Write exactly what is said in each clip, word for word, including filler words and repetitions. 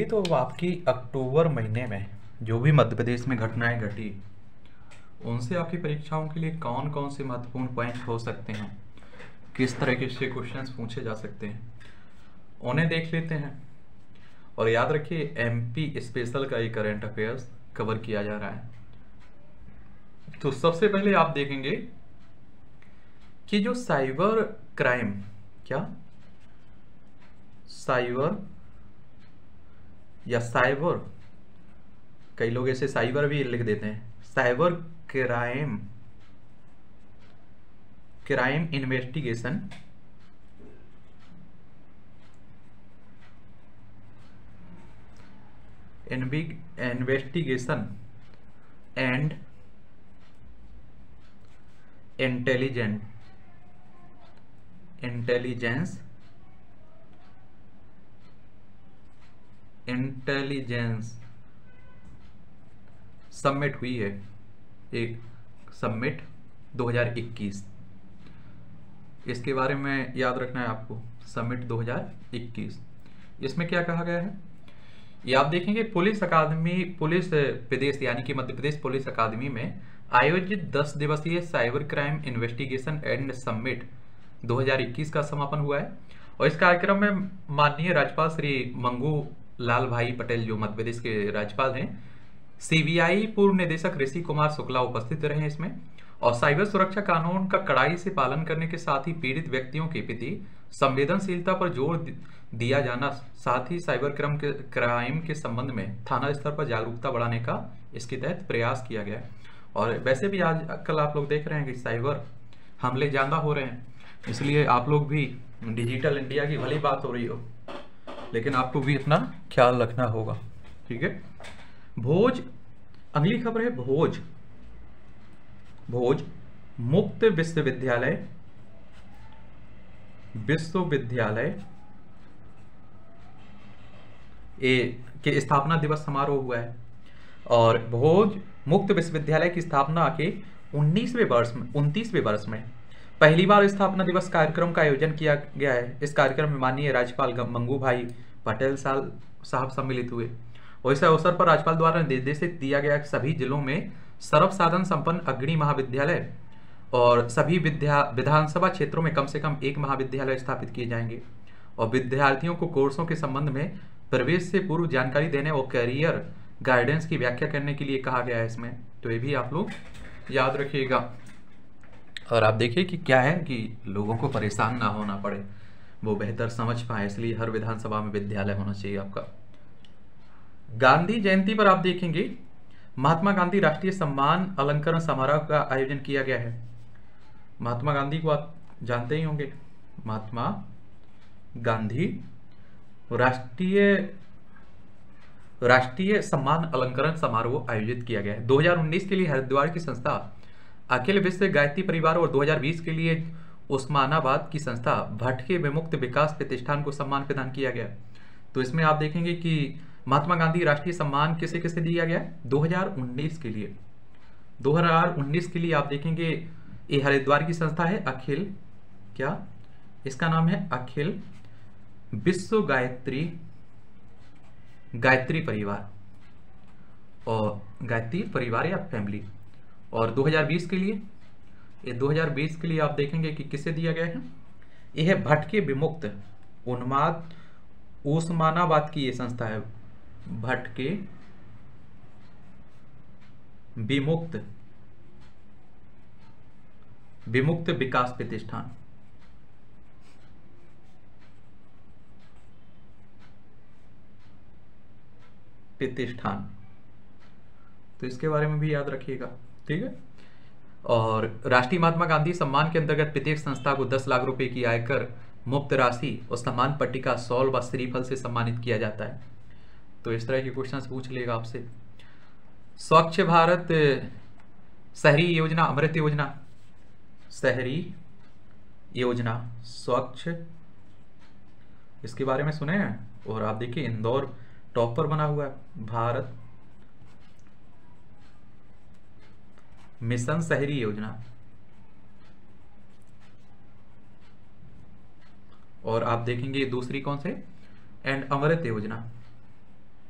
तो आपकी अक्टूबर महीने में जो भी मध्य प्रदेश में घटनाएं घटी उनसे आपकी परीक्षाओं के लिए कौन कौन से महत्वपूर्ण पॉइंट हो सकते हैं, किस तरह के से क्वेश्चंस पूछे जा सकते हैं, उन्हें देख लेते हैं। और याद रखिए एमपी स्पेशल का ये करंट अफेयर्स कवर किया जा रहा है। तो सबसे पहले आप देखेंगे कि जो साइबर क्राइम, क्या साइबर या साइबर, कई लोग ऐसे साइबर भी लिख देते हैं, cyber crime crime investigation investigation and intelligent intelligence intelligence summit हुई है, एक सबमिट दो हज़ार इक्कीस। इसके बारे में याद रखना है आपको, सबमिट दो हज़ार इक्कीस। इसमें क्या कहा गया है ये आप देखेंगे। पुलिस अकादमी पुलिस प्रदेश यानी कि मध्य प्रदेश पुलिस अकादमी में आयोजित दस दिवसीय cyber crime investigation and summit दो हज़ार इक्कीस का समापन हुआ है। और इस कार्यक्रम में माननीय राज्यपाल श्री मंगू लाल भाई पटेल जो मध्य प्रदेश के राज्यपाल हैं, सीबीआई पूर्व निदेशक ऋषि कुमार शुक्ला उपस्थित रहे इसमें। और साइबर सुरक्षा कानून का कड़ाई से पालन करने के साथ ही पीड़ित व्यक्तियों के प्रति संवेदनशीलता पर जोर दिया जाना, साथ ही साइबर क्राइम के क्राइम के संबंध में थाना स्तर पर जागरूकता बढ़ाने का इसके तहत प्रयास किया गया है। और वैसे भी आज कल आप लोग देख रहे हैं कि साइबर हमले ज़्यादा हो रहे हैं, इसलिए आप लोग भी डिजिटल इंडिया की भली बात हो रही हो, लेकिन आपको भी अपना ख्याल रखना होगा, ठीक है। भोज, अगली खबर है भोज भोज मुक्त विश्वविद्यालय विश्वविद्यालय ए के स्थापना दिवस समारोह हुआ है। और भोज मुक्त विश्वविद्यालय की स्थापना के उन्नीसवें वर्ष में उनतीसवें वर्ष में पहली बार स्थापना दिवस कार्यक्रम का आयोजन किया गया है। इस कार्यक्रम में माननीय राज्यपाल मंगू भाई पटेल साहब सम्मिलित हुए। और इस अवसर पर राज्यपाल द्वारा निर्देशित दिया गया कि सभी जिलों में सर्व साधन संपन्न अग्रणी महाविद्यालय और सभी विद्या विधानसभा क्षेत्रों में कम से कम एक महाविद्यालय स्थापित किए जाएंगे। और विद्यार्थियों को कोर्सों के संबंध में प्रवेश से पूर्व जानकारी देने और करियर गाइडेंस की व्याख्या करने के लिए कहा गया है इसमें। तो ये भी आप लोग याद रखिएगा। और आप देखिए कि क्या है कि लोगों को परेशान ना होना पड़े, वो बेहतर समझ पाए, इसलिए हर विधानसभा में विद्यालय होना चाहिए आपका। गांधी जयंती पर आप देखेंगे महात्मा गांधी राष्ट्रीय सम्मान अलंकरण समारोह का आयोजन किया गया है। महात्मा गांधी को आप जानते ही होंगे, महात्मा गांधी राष्ट्रीय राष्ट्रीय सम्मान अलंकरण समारोह आयोजित किया गया है। दो हज़ार उन्नीस के लिए हरिद्वार की संस्था अखिल विश्व गायत्री परिवार और दो हज़ार बीस के लिए उस्मानाबाद की संस्था भटके विमुक्त विकास प्रतिष्ठान को सम्मान प्रदान किया गया। तो इसमें आप देखेंगे कि महात्मा गांधी राष्ट्रीय सम्मान किसे किसे दिया गया है दो हज़ार उन्नीस के लिए। दो हज़ार उन्नीस के लिए आप देखेंगे ये हरिद्वार की संस्था है अखिल, क्या इसका नाम है अखिल विश्व गायत्री गायत्री परिवार और गायत्री परिवार या फैमिली। और दो हज़ार बीस के लिए ये दो हज़ार बीस के लिए आप देखेंगे कि किसे दिया गया है, यह है भटके विमुक्त उन्माद उस्मानाबाद की ये संस्था है, भटके विमुक्त विमुक्त विकास प्रतिष्ठान। प्रतिष्ठान तो इसके बारे में भी याद रखिएगा, ठीक है। और राष्ट्रीय महात्मा गांधी सम्मान के अंतर्गत प्रत्येक संस्था को दस लाख रुपए की आयकर मुक्त राशि और सम्मान पट्टिका सॉल व श्रीफल से सम्मानित किया जाता है। तो इस तरह के क्वेश्चंस पूछ लेगा आपसे। स्वच्छ भारत शहरी योजना, अमृत योजना, शहरी योजना स्वच्छ, इसके बारे में सुने हैं। और आप देखिए इंदौर टॉप पर बना हुआ है, भारत मिशन शहरी योजना। और आप देखेंगे दूसरी कौन से, एंड अमृत योजना।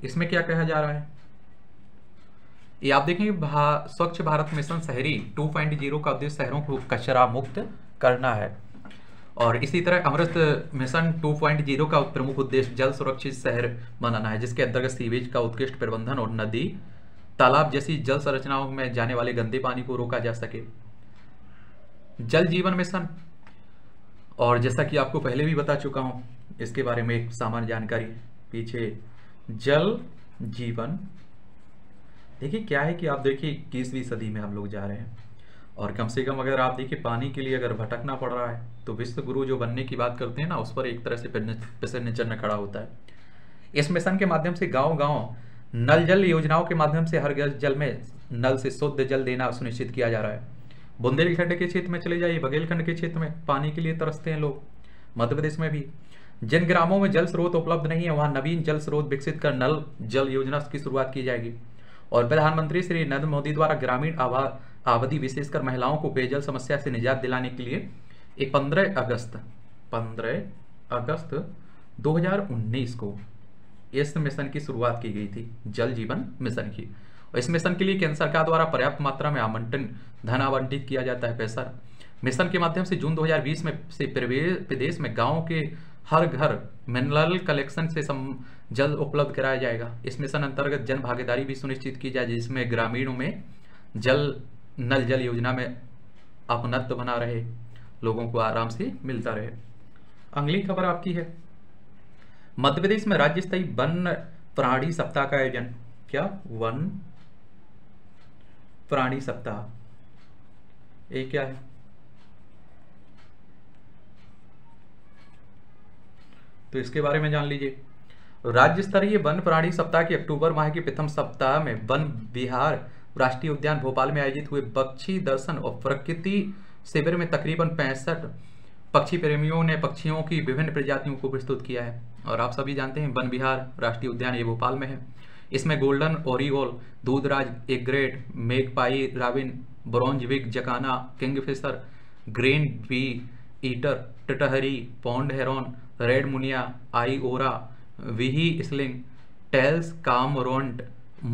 इसमें क्या कहा जा रहा है, ये आप देखेंगे भा, स्वच्छ भारत मिशन शहरी टू पॉइंट ज़ीरो का उद्देश्य शहरों को कचरा मुक्त करना है। और इसी तरह Amrit mission two point zero का प्रमुख उद्देश्य जल सुरक्षित शहर बनाना है, जिसके अंतर्गत सीवेज का उत्कृष्ट प्रबंधन और नदी तालाब जैसी जल संरचनाओं में जाने वाले गंदे पानी को रोका जा सके। जल जीवन मिशन, और जैसा कि आपको पहले भी बता चुका हूं, इसके बारे में एक सामान्य जानकारी पीछे। जल जीवन, देखिए क्या है कि आप देखिए इक्कीसवीं सदी में हम लोग जा रहे हैं, और कम से कम अगर आप देखिए पानी के लिए अगर भटकना पड़ रहा है तो विश्व गुरु जो बनने की बात करते हैं ना, उस पर एक तरह से प्रश्न चिन्ह खड़ा होता है। इस मिशन के माध्यम से गांव गांव नल जल योजनाओं के माध्यम से हर घर जल में नल से शुद्ध जल देना सुनिश्चित किया जा रहा है। बुंदेलखंड के क्षेत्र में चले जाइए, बघेलखंड के क्षेत्र में पानी के लिए तरसते हैं लोग, मध्य प्रदेश में भी। जिन ग्रामों में जल स्रोत उपलब्ध नहीं है वहां नवीन जल स्रोत विकसित कर नल जल योजना की शुरुआत की जाएगी। और प्रधानमंत्री श्री नरेंद्र मोदी द्वारा ग्रामीण आबादी विशेषकर महिलाओं को पेयजल समस्या से निजात दिलाने के लिए एक पंद्रह अगस्त पंद्रह अगस्त दो हज़ार उन्नीस को इस मिशन की शुरुआत की गई थी, जल जीवन मिशन की। और इस मिशन के लिए केंद्र सरकार द्वारा पर्याप्त मात्रा में आवंटन धन आवंटित किया जाता है, पैसा। मिशन के माध्यम से जून दो हज़ार बीस में से प्रदेश में गाँव के हर घर मिनरल कलेक्शन से सम जल उपलब्ध कराया जाएगा। इस मिशन अंतर्गत जन भागीदारी भी सुनिश्चित की जाए, जिसमें ग्रामीणों में जल नल जल योजना में अपनत्व बना रहे, लोगों को आराम से मिलता रहे। अगली खबर आपकी है, मध्य प्रदेश में राज्य स्तरीय वन प्राणी सप्ताह का आयोजन। क्या? वन प्राणी सप्ताह, ये क्या है? तो इसके बारे में जान लीजिए। राज्य स्तरीय वन प्राणी सप्ताह के अक्टूबर माह के प्रथम सप्ताह में वन विहार राष्ट्रीय उद्यान भोपाल में आयोजित हुए पक्षी दर्शन और प्रकृति शिविर में तकरीबन पैंसठ पक्षी प्रेमियों ने पक्षियों की विभिन्न प्रजातियों को प्रस्तुत किया है। और आप सभी जानते हैं वन विहार राष्ट्रीय उद्यान ये भोपाल में है। इसमें गोल्डन ओरिगोल, दूधराज एग्रेट, मेघपाई robin, bronze wing jacana, kingfisher, green bee eater, टिटहरी, pond heron, red munia, iora, whistling, teals cormorant,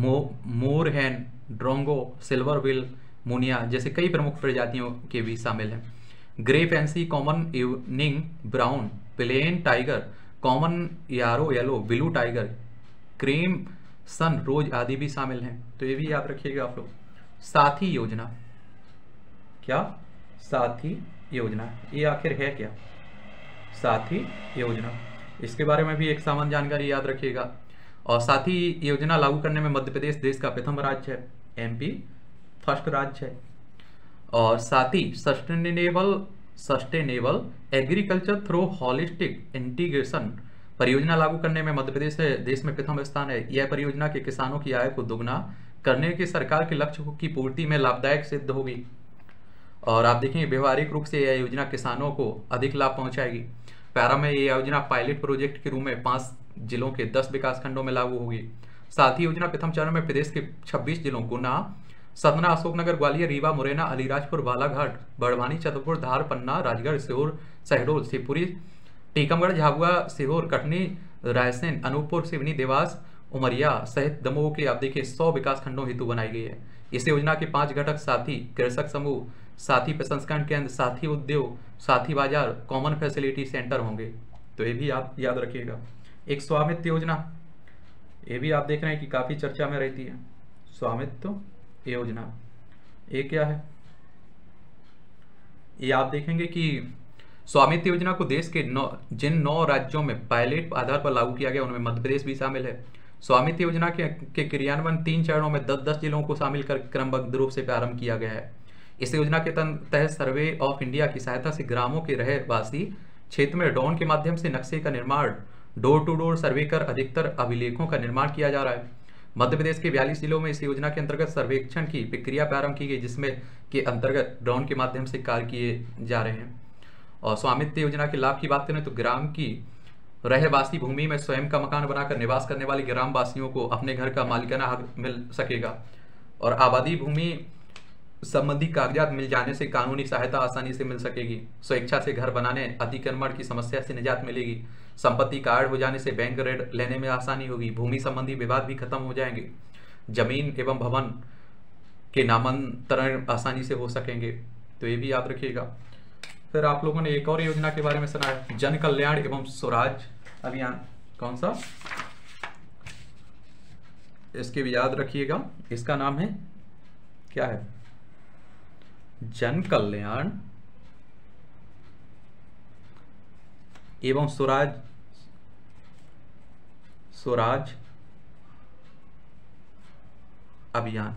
moorhen, drongo, silverbill munia जैसे कई प्रमुख प्रजातियों के भी शामिल हैं। Grey pansy, common evening brown, plain tiger, common yarrow yellow, blue tiger, crimson rose आदि भी शामिल हैं। तो ये भी याद रखिएगा आप लोग। साथी योजना, क्या? साथी योजना, ये आखिर है क्या? साथी योजना, इसके बारे में भी एक सामान्य जानकारी याद रखिएगा। और साथी योजना लागू करने में मध्य प्रदेश देश का प्रथम राज्य है, एमपी फर्स्ट राज्य है। और साथी sustainable sustainable agriculture through holistic integration परियोजना लागू करने में मध्य प्रदेश देश में प्रथम स्थान है। यह परियोजना के किसानों की आय को दोगुना करने के सरकार के लक्ष्य की पूर्ति में लाभदायक सिद्ध होगी। और आप देखेंगे व्यवहारिक रूप से यह योजना किसानों को अधिक लाभ पहुंचाएगी। पैरा में यह योजना पायलट प्रोजेक्ट के रूप में पांच जिलों के दस विकास खंडों में लागू होगी। साथ ही योजना प्रथम चरण में प्रदेश के छब्बीस जिलों गुना, सतना, अशोकनगर, ग्वालियर, रीवा, मुरैना, अलीराजपुर, बालाघाट, बड़वानी, छतरपुर, धार, पन्ना, राजगढ़, सीहोर, शहडोल, शिवपुरी, टीकमगढ़, झाबुआ, सीहोर, कटनी, रायसेन, अनूपपुर, सिवनी, देवास, उमरिया सहित दमोह के आप देखिए सौ विकास खंडों हेतु बनाई गई है। इस योजना के पांच घटक साथी कृषक समूह, साथी प्रसंस्करण केंद्र, साथी उद्योग, साथी बाजार, कॉमन फैसिलिटी सेंटर होंगे। तो ये भी आप याद रखिएगा। एक स्वामित्व योजना, ये भी आप देख रहे हैं कि काफी चर्चा में रहती है। स्वामित्व योजना ये क्या है? ये आप देखेंगे कि स्वामित्व योजना को देश के नौ जिन नौ राज्यों में पायलट आधार पर लागू किया गया उनमें मध्य प्रदेश भी शामिल है। स्वामित्व योजना के, के क्रियान्वयन तीन चरणों में दस दस जिलों को शामिल कर क्रमबद्ध रूप से प्रारंभ किया गया है। इस योजना के तहत सर्वे ऑफ इंडिया की सहायता से ग्रामों के रहवासी क्षेत्र में ड्रोन के माध्यम से नक्शे का निर्माण, डोर टू डोर सर्वे कर अधिकतर अभिलेखों का निर्माण किया जा रहा है। मध्य प्रदेश के बयालीस जिलों में इस योजना के अंतर्गत सर्वेक्षण की प्रक्रिया प्रारंभ की गई, जिसमें के अंतर्गत ड्रोन के माध्यम से कार्य किए जा रहे हैं। और स्वामित्व योजना के लाभ की बात करें तो ग्राम की रहवासी भूमि में स्वयं का मकान बनाकर निवास करने वाले ग्राम वासियों को अपने घर का मालिकाना हक मिल सकेगा। और आबादी भूमि संबंधी कागजात मिल जाने से कानूनी सहायता आसानी से मिल सकेगी। स्वेच्छा से घर बनाने अतिक्रमण की समस्या से निजात मिलेगी। संपत्ति कार्ड हो जाने से बैंक ऋण लेने में आसानी होगी। भूमि संबंधी विवाद भी खत्म हो जाएंगे। जमीन एवं भवन के नामांतरण आसानी से हो सकेंगे। तो ये भी याद रखिएगा। फिर आप लोगों ने एक और योजना के बारे में सुना है, जन कल्याण एवं स्वराज अभियान। कौन सा? इसके भी याद रखिएगा। इसका नाम है क्या है? जन कल्याण एवं स्वराज स्वराज अभियान।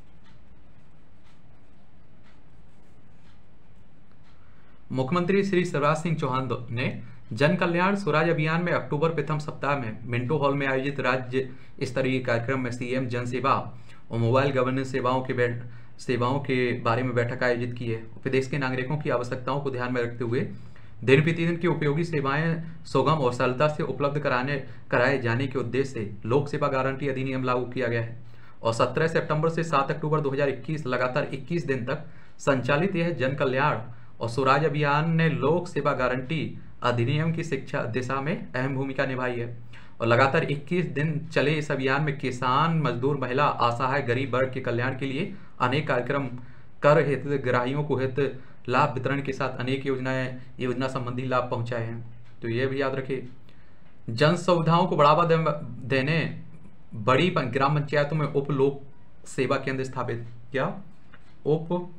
मुख्यमंत्री श्री शिवराज सिंह चौहान ने जन कल्याण स्वराज अभियान में अक्टूबर प्रथम सप्ताह में मिंटो हॉल में आयोजित राज्य स्तरीय कार्यक्रम में सीएम जन सेवा और मोबाइल गवर्नेंस सेवाओं के बैठ सेवाओं के बारे में बैठक आयोजित की है। प्रदेश के नागरिकों की आवश्यकताओं को ध्यान में रखते हुए दिन प्रतिदिन की उपयोगी सेवाएं सुगम और सरलता से उपलब्ध कराने कराए जाने के उद्देश्य से लोक सेवा गारंटी अधिनियम लागू किया गया है और सत्रह सितंबर से सात अक्टूबर दो हज़ार इक्कीस लगातार इक्कीस दिन तक संचालित यह जन कल्याण और स्वराज अभियान ने लोक सेवा गारंटी अधिनियम की शिक्षा दिशा में अहम भूमिका निभाई है और लगातार इक्कीस दिन चले इस अभियान में किसान, मजदूर, महिला, असहाय, गरीब वर्ग के कल्याण के लिए अनेक कार्यक्रम, कर हितग्राहियों को हित लाभ वितरण के साथ अनेक योजनाएं योजना संबंधी लाभ पहुंचाए हैं। तो ये भी याद रखिए। जन सुविधाओं को बढ़ावा दे, देने बड़ी ग्राम पंचायतों में उप लोक सेवा केंद्र स्थापित। क्या? उप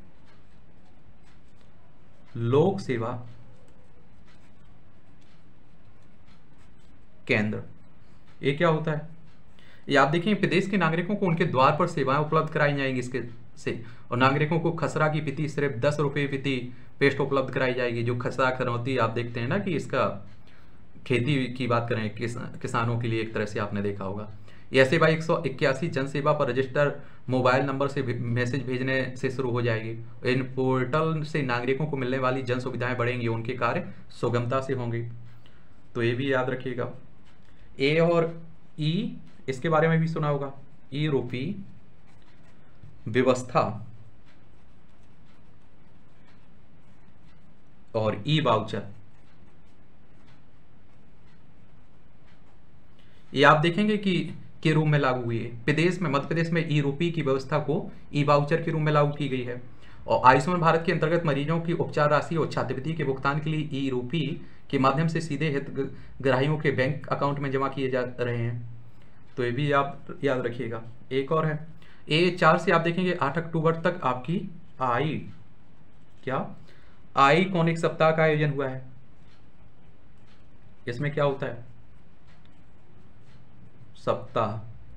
लोक सेवा केंद्र। ये क्या होता है? ये आप देखिए, प्रदेश के नागरिकों को उनके द्वार पर सेवाएं उपलब्ध कराई जाएंगी इसके से, और नागरिकों को खसरा की प्रति सिर्फ दस रुपये प्रति पेस्ट उपलब्ध कराई जाएगी। जो खसरा खरौती आप देखते हैं ना, कि इसका खेती की बात करें किस, किसानों के लिए एक तरह से आपने देखा होगा। यह सेवा एक सौ इक्यासी जन सेवा पर रजिस्टर मोबाइल नंबर से मैसेज भेजने से शुरू हो जाएगी। इन पोर्टल से नागरिकों को मिलने वाली जन सुविधाएं बढ़ेंगी, उनके कार्य सुगमता से होंगे। तो ये भी याद रखिएगा। ए और ई, इसके बारे में भी सुना होगा। ई रूपी व्यवस्था और ई वाउचर, ये आप देखेंगे कि के रूप में लागू हुई है। प्रदेश में, मध्य प्रदेश में ई रूपी की व्यवस्था को ई वाउचर के रूप में लागू की गई है और आयुष्मान भारत के अंतर्गत मरीजों की उपचार राशि और छात्रवृत्ति के भुगतान के लिए ई रूपी के माध्यम से सीधे हितग्राहियों के बैंक अकाउंट में जमा किए जा रहे हैं। तो ये भी आप याद रखिएगा। एक और है ए चार से, आप देखेंगे आठ अक्टूबर तक आपकी आई क्या आई कौनिक सप्ताह का आयोजन हुआ है। इसमें क्या होता है? सप्ताह।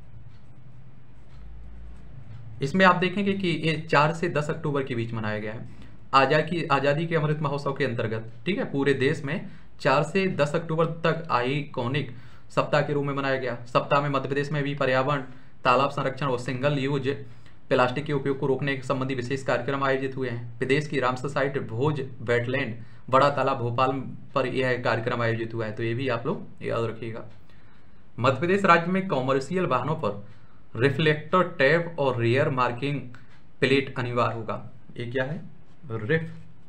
इसमें आप देखेंगे कि ये चार से दस अक्टूबर के बीच मनाया गया है। आजादी आजादी के अमृत महोत्सव के अंतर्गत, ठीक है, पूरे देश में चार से दस अक्टूबर तक आइकॉनिक सप्ताह के रूप में मनाया गया। सप्ताह में मध्य प्रदेश में भी पर्यावरण, तालाब संरक्षण और सिंगल यूज प्लास्टिक के उपयोग को रोकने संबंधी विशेष कार्यक्रम आयोजित हुए हैं। प्रदेश की रामसर साइट भोज वेटलैंड बड़ा तालाब भोपाल पर यह कार्यक्रम आयोजित हुआ है। तो ये भी आप लोग याद रखिएगा। मध्य प्रदेश राज्य में कॉमर्शियल वाहनों पर रिफ्लेक्टर टैब और रियर मार्किंग प्लेट अनिवार्य होगा। ये क्या है? रिफ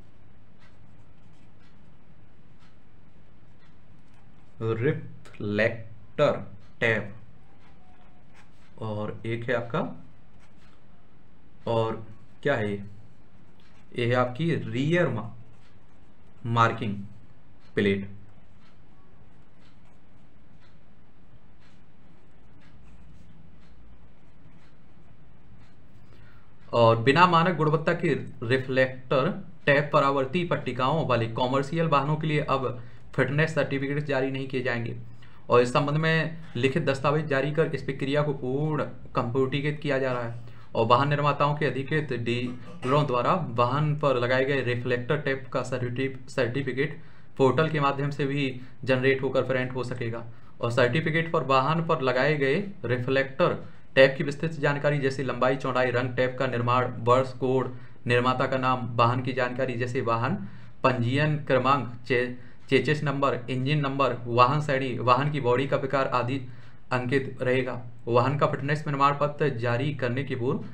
रिफ्लेक्टर टैब, और एक है आपका, और क्या है ये? ये है आपकी रियर मार्किंग प्लेट। और बिना मानक गुणवत्ता के रिफ्लेक्टर टैब परावर्ती पट्टिकाओं वाले कॉमर्शियल वाहनों के लिए अब फिटनेस सर्टिफिकेट जारी नहीं किए जाएंगे और इस संबंध में लिखित दस्तावेज जारी कर इस प्रक्रिया को पूर्ण कंप्यूटरीकृत किया जा रहा है और वाहन निर्माताओं के अधिकृत डीलरों द्वारा वाहन पर लगाए गए रिफ्लेक्टर टैब का सर्टिफिकेट पोर्टल के माध्यम से भी जनरेट होकर प्रिंट हो सकेगा और सर्टिफिकेट पर वाहन पर लगाए गए रिफ्लेक्टर टैब की विस्तृत जानकारी जैसे लंबाई, चौड़ाई, रंग, टैब का निर्माण, वर्ष, कोड, निर्माता का नाम, वाहन की जानकारी जैसे वाहन पंजीयन क्रमांक, चे, चेचिस नंबर, इंजन नंबर, वाहन श्रेणी, वाहन की बॉडी का प्रकार आदि अंकित रहेगा। वाहन का फिटनेस प्रमाण पत्र जारी करने के पूर्व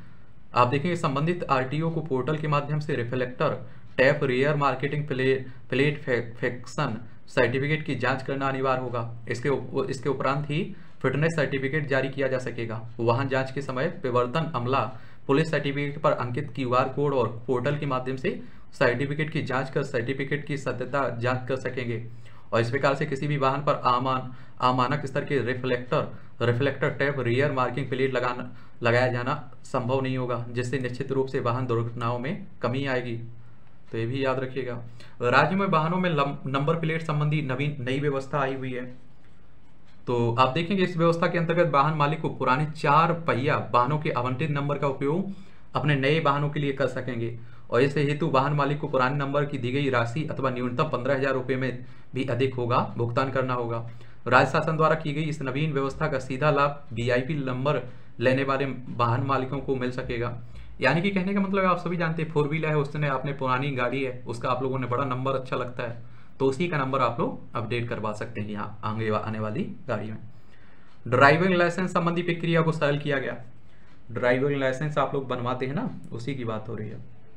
आप देखेंगे संबंधित आरटीओ को पोर्टल के माध्यम से reflector tape rear marketing play plate फैक्शन सर्टिफिकेट की जांच करना अनिवार्य होगा। इसके उप, इसके उपरांत ही फिटनेस सर्टिफिकेट जारी किया जा सकेगा। वाहन जांच के समय प्रवर्तन अमला पुलिस सर्टिफिकेट पर अंकित क्यूआर कोड और पोर्टल के माध्यम से सर्टिफिकेट की जांच कर सर्टिफिकेट की सत्यता जांच कर सकेंगे। और इस प्रकार से किसी भी वाहन पर आमान अमानक स्तर के reflector reflector tape rear marking plate लगाना लगाया जाना संभव नहीं होगा, जिससे निश्चित रूप से वाहन दुर्घटनाओं में कमी आएगी। तो ये भी याद रखिएगा। राज्य में वाहनों में नंबर प्लेट संबंधी नवीन नई व्यवस्था आई हुई है। तो आप देखेंगे इस व्यवस्था के अंतर्गत वाहन मालिक को पुराने चार पहिया वाहनों के आवंटित नंबर का उपयोग अपने नए वाहनों के लिए कर सकेंगे। और इस हेतु वाहन मालिक को पुराने नंबर की दी गई राशि अथवा न्यूनतम पंद्रह हजार रुपये में भी अधिक होगा भुगतान करना होगा। राज्य शासन द्वारा की गई इस नवीन व्यवस्था का सीधा लाभ वीआईपी नंबर लेने वाले वाहन मालिकों को मिल सकेगा। यानी कि कहने का मतलब आप सभी जानते हैं फोर व्हीलर है, उसने आपने पुरानी गाड़ी है, उसका आप लोगों ने बड़ा नंबर अच्छा लगता है, तो उसी का नंबर आप लोग अपडेट करवा सकते हैं यहाँ आगे आने वाली गाड़ी में। ड्राइविंग लाइसेंस संबंधी प्रक्रिया को सरल किया गया। ड्राइविंग लाइसेंस आप लोग बनवाते हैं ना, उसी की बात हो रही है।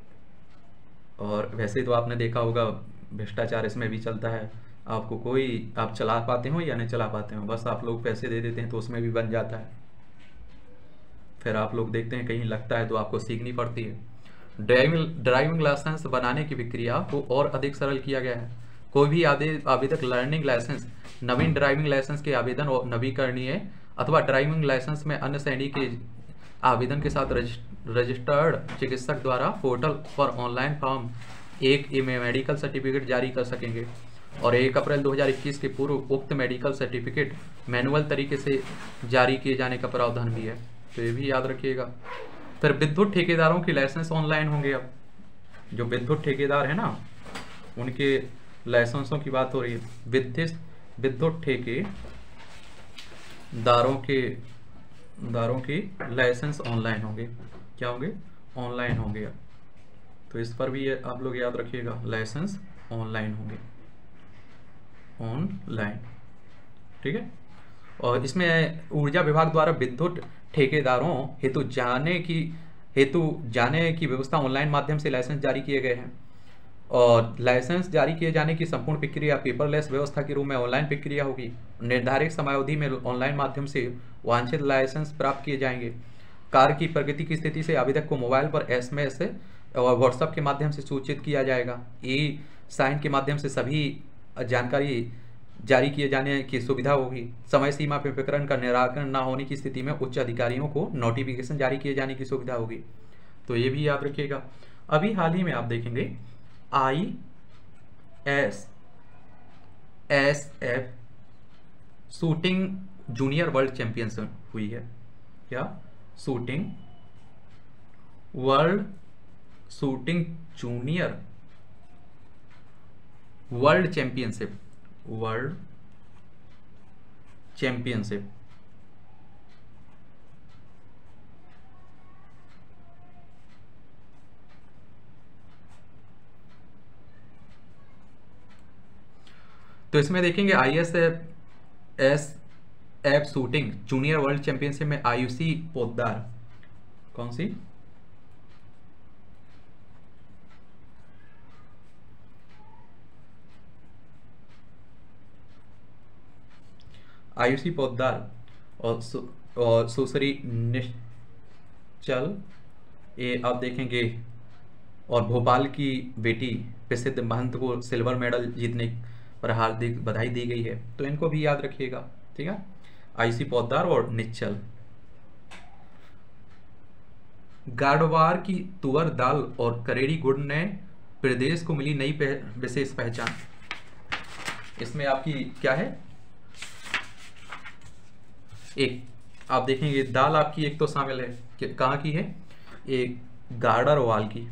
और वैसे तो आपने देखा होगा भ्रष्टाचार इसमें भी चलता है। आपको कोई आप चला पाते हो या नहीं चला पाते हो, बस आप लोग पैसे दे देते हैं तो उसमें भी बन जाता है। फिर आप लोग देखते हैं कहीं लगता है तो आपको सीखनी पड़ती है। ड्राइविंग ड्राइविंग लाइसेंस बनाने की प्रक्रिया को और अधिक सरल किया गया है। कोई भी आवेदक लर्निंग लाइसेंस, नवीन ड्राइविंग लाइसेंस के आवेदन और नवीकरणीय अथवा ड्राइविंग लाइसेंस में अन्य श्रेणी के आवेदन के साथ रजिस्टर्ड चिकित्सक द्वारा पोर्टल पर ऑनलाइन फॉर्म एक मेडिकल सर्टिफिकेट जारी कर सकेंगे। और एक अप्रैल दो हज़ार इक्कीस के पूर्व उक्त मेडिकल सर्टिफिकेट मैनुअल तरीके से जारी किए जाने का प्रावधान भी है। तो ये भी याद रखिएगा। फिर विद्युत ठेकेदारों के लाइसेंस ऑनलाइन होंगे। अब जो विद्युत ठेकेदार है ना, उनके लाइसेंसों की बात हो रही है। विद्युत विद्युत ठेकेदारों के दारों के लाइसेंस ऑनलाइन होंगे। क्या होंगे? ऑनलाइन होंगे। तो इस पर भी आप लोग याद रखिएगा, लाइसेंस ऑनलाइन होंगे, ऑनलाइन। ठीक है। और इसमें ऊर्जा विभाग द्वारा विद्युत ठेकेदारों हेतु जाने की हेतु जाने की व्यवस्था ऑनलाइन माध्यम से लाइसेंस जारी किए गए हैं। और लाइसेंस जारी किए जाने की संपूर्ण प्रक्रिया पेपरलेस व्यवस्था के रूप में ऑनलाइन प्रक्रिया होगी। निर्धारित समयावधि में ऑनलाइन माध्यम से वांछित लाइसेंस प्राप्त किए जाएंगे। कार्य की प्रगति की स्थिति से आवेदक को मोबाइल पर एसएमएस और व्हाट्सएप के माध्यम से सूचित किया जाएगा। ई साइन के माध्यम से सभी जानकारी जारी किए जाने की सुविधा होगी। समय सीमा पर प्रकरण का निराकरण न होने की स्थिति में उच्च अधिकारियों को नोटिफिकेशन जारी किए जाने की सुविधा होगी। तो ये भी याद रखिएगा। अभी हाल ही में आप देखेंगे I S S F shooting junior world championship हुई है। क्या? Shooting world shooting junior world championship world championship तो इसमें देखेंगे I S F S F shooting junior world championship में आयुषी पोद्दार, कौन सी? आयुषी पोद्दार और सु, और सुश्री निश्चल, ये आप देखेंगे। और भोपाल की बेटी प्रसिद्ध महंत को सिल्वर मेडल जीतने पर हार्दिक बधाई दी गई है। तो इनको भी याद रखिएगा। ठीक है। आयुषी पोद्दार और निश्चल। गाड़वार की तुअर दाल और करेड़ी गुड़ ने प्रदेश को मिली नई पह, विशेष पहचान। इसमें आपकी क्या है? एक आप देखेंगे दाल आपकी एक तो शामिल है, कहाँ की है? एक गाड़रवाल की।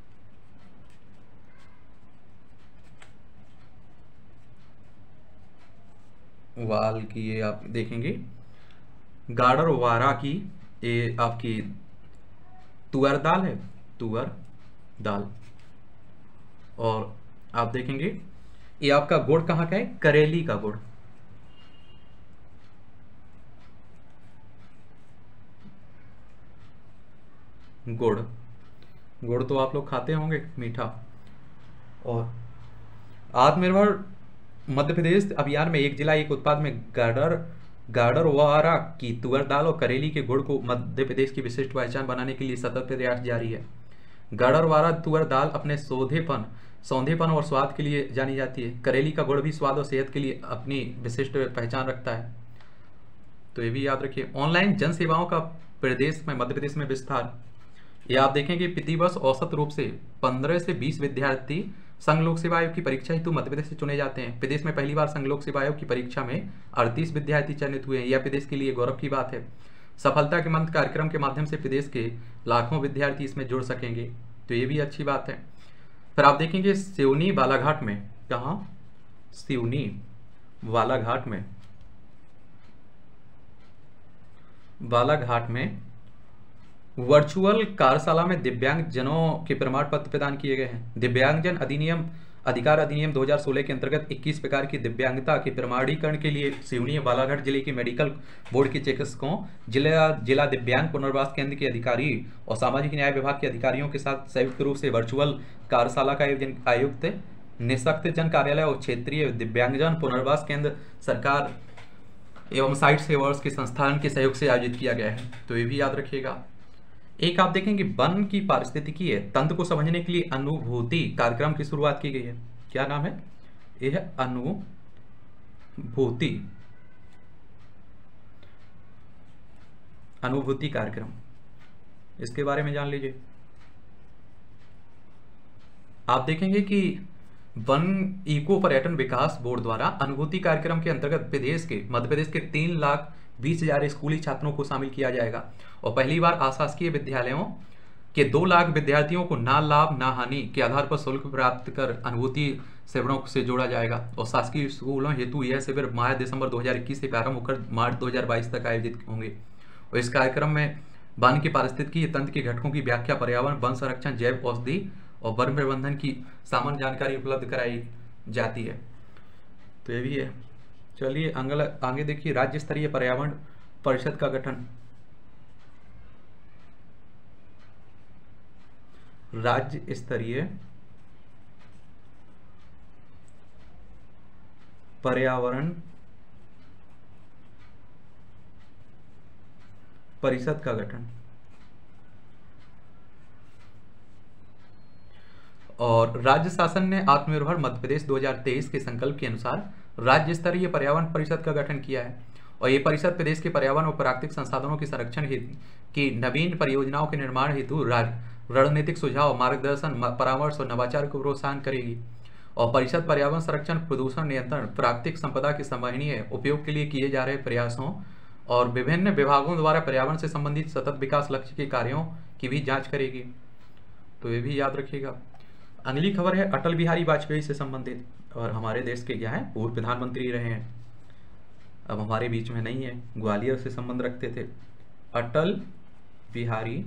वाल की ये आप देखेंगे गाड़रवारा की, ये आपकी तुअर दाल है, तुअर दाल। और आप देखेंगे ये आपका गुड़ कहाँ का है? करेली का गुड़। गुड़। गुड़ तो आप लोग खाते होंगे, मीठा। और आत्मनिर्भर मध्य प्रदेश अभियान में एक जिला एक उत्पाद में गाडर गाडरवारा की तुअर दाल और करेली के गुड़ को मध्य प्रदेश की विशिष्ट पहचान बनाने के लिए सतत प्रयास जारी है। गाडरवारा तुअर दाल अपने सौंधेपन सौंधेपन और स्वाद के लिए जानी जाती है। करेली का गुड़ भी स्वाद और सेहत के लिए अपनी विशिष्ट पहचान रखता है। तो ये भी याद रखिए। ऑनलाइन जन सेवाओं का प्रदेश में मध्य प्रदेश में विस्तार। ये आप देखेंगे प्रतिवर्ष औसत रूप से पंद्रह से बीस विद्यार्थी संघ लोक सेवा आयोग की परीक्षा हेतु मध्य प्रदेश से चुने जाते हैं। प्रदेश में पहली बार संघ लोक सेवा आयोग की परीक्षा में अड़तीस विद्यार्थी चयनित हुए हैं। यह प्रदेश के लिए गौरव की बात है। सफलता के मंत्र कार्यक्रम के माध्यम से प्रदेश के लाखों विद्यार्थी इसमें जुड़ सकेंगे, तो ये भी अच्छी बात है। फिर आप देखेंगे सिवनी बालाघाट में, कहाँ? सिवनी बालाघाट में बालाघाट में वर्चुअल कार्यशाला में दिव्यांग जनों के प्रमाण पत्र प्रदान किए गए हैं। दिव्यांगजन अधिनियम अधिकार अधिनियम दो हज़ार सोलह के अंतर्गत इक्कीस प्रकार की दिव्यांगता के प्रमाणीकरण के लिए सिवनी बालाघाट जिले के मेडिकल बोर्ड के चिकित्सकों, जिला जिला दिव्यांग पुनर्वास केंद्र के अधिकारी और सामाजिक न्याय विभाग के अधिकारियों के साथ संयुक्त रूप से वर्चुअल कार्यशाला का आयोजन आयुक्त निःशक्त जन कार्यालय और क्षेत्रीय दिव्यांगजन पुनर्वास केंद्र सरकार एवं साइट सेवर्स के संस्थान के सहयोग से आयोजित किया गया है, तो ये भी याद रखिएगा। एक आप देखेंगे वन की पारिस्थितिकी है तंत्र को समझने के लिए अनुभूति कार्यक्रम की शुरुआत की गई है। क्या नाम है? यह है अनुभूति अनुभूति कार्यक्रम। इसके बारे में जान लीजिए। आप देखेंगे कि वन इको पर्यटन विकास बोर्ड द्वारा अनुभूति कार्यक्रम के अंतर्गत प्रदेश के मध्य प्रदेश के तीन लाख बीस हजार स्कूली छात्रों को शामिल किया जाएगा और पहली बार अशासकीय विद्यालयों के दो लाख विद्यार्थियों को ना लाभ ना हानि के आधार पर शुल्क प्राप्त कर अनुभूति शिविरों से जोड़ा जाएगा और शासकीय स्कूलों हेतु यह शिविर माह दिसंबर दो हज़ार इक्कीस से प्रारंभ होकर मार्च दो हज़ार बाईस तक आयोजित होंगे। और इस कार्यक्रम में वन के पारिस्थितिकी तंत्र के घटकों की व्याख्या, पर्यावरण, वन संरक्षण, जैव औषधि और वन प्रबंधन की सामान्य जानकारी उपलब्ध कराई जाती है, तो ये भी है। चलिए अंगल आगे देखिए। राज्य स्तरीय पर्यावरण परिषद का गठन। राज्य स्तरीय पर्यावरण परिषद का गठन। और राज्य शासन ने आत्मनिर्भर मध्य प्रदेश दो हज़ार तेईस के संकल्प के अनुसार राज्य स्तरीय पर्यावरण परिषद का गठन किया है और ये परिषद प्रदेश के पर्यावरण और प्राकृतिक संसाधनों के संरक्षण हेतु की नवीन परियोजनाओं के निर्माण हेतु रणनीतिक सुझाव, मार्गदर्शन, परामर्श और नवाचार को प्रोत्साहन करेगी। और परिषद पर्यावरण संरक्षण, प्रदूषण नियंत्रण, प्राकृतिक संपदा के संवहनीय उपयोग के लिए किए जा रहे प्रयासों और विभिन्न विभागों द्वारा पर्यावरण से संबंधित सतत विकास लक्ष्य के कार्यों की भी जांच करेगी, तो ये भी याद रखिएगा। अगली खबर है अटल बिहारी वाजपेयी से संबंधित, और हमारे देश के क्या है, पूर्व प्रधानमंत्री रहे हैं, अब हमारे बीच में नहीं है, ग्वालियर से संबंध रखते थे। अटल बिहारी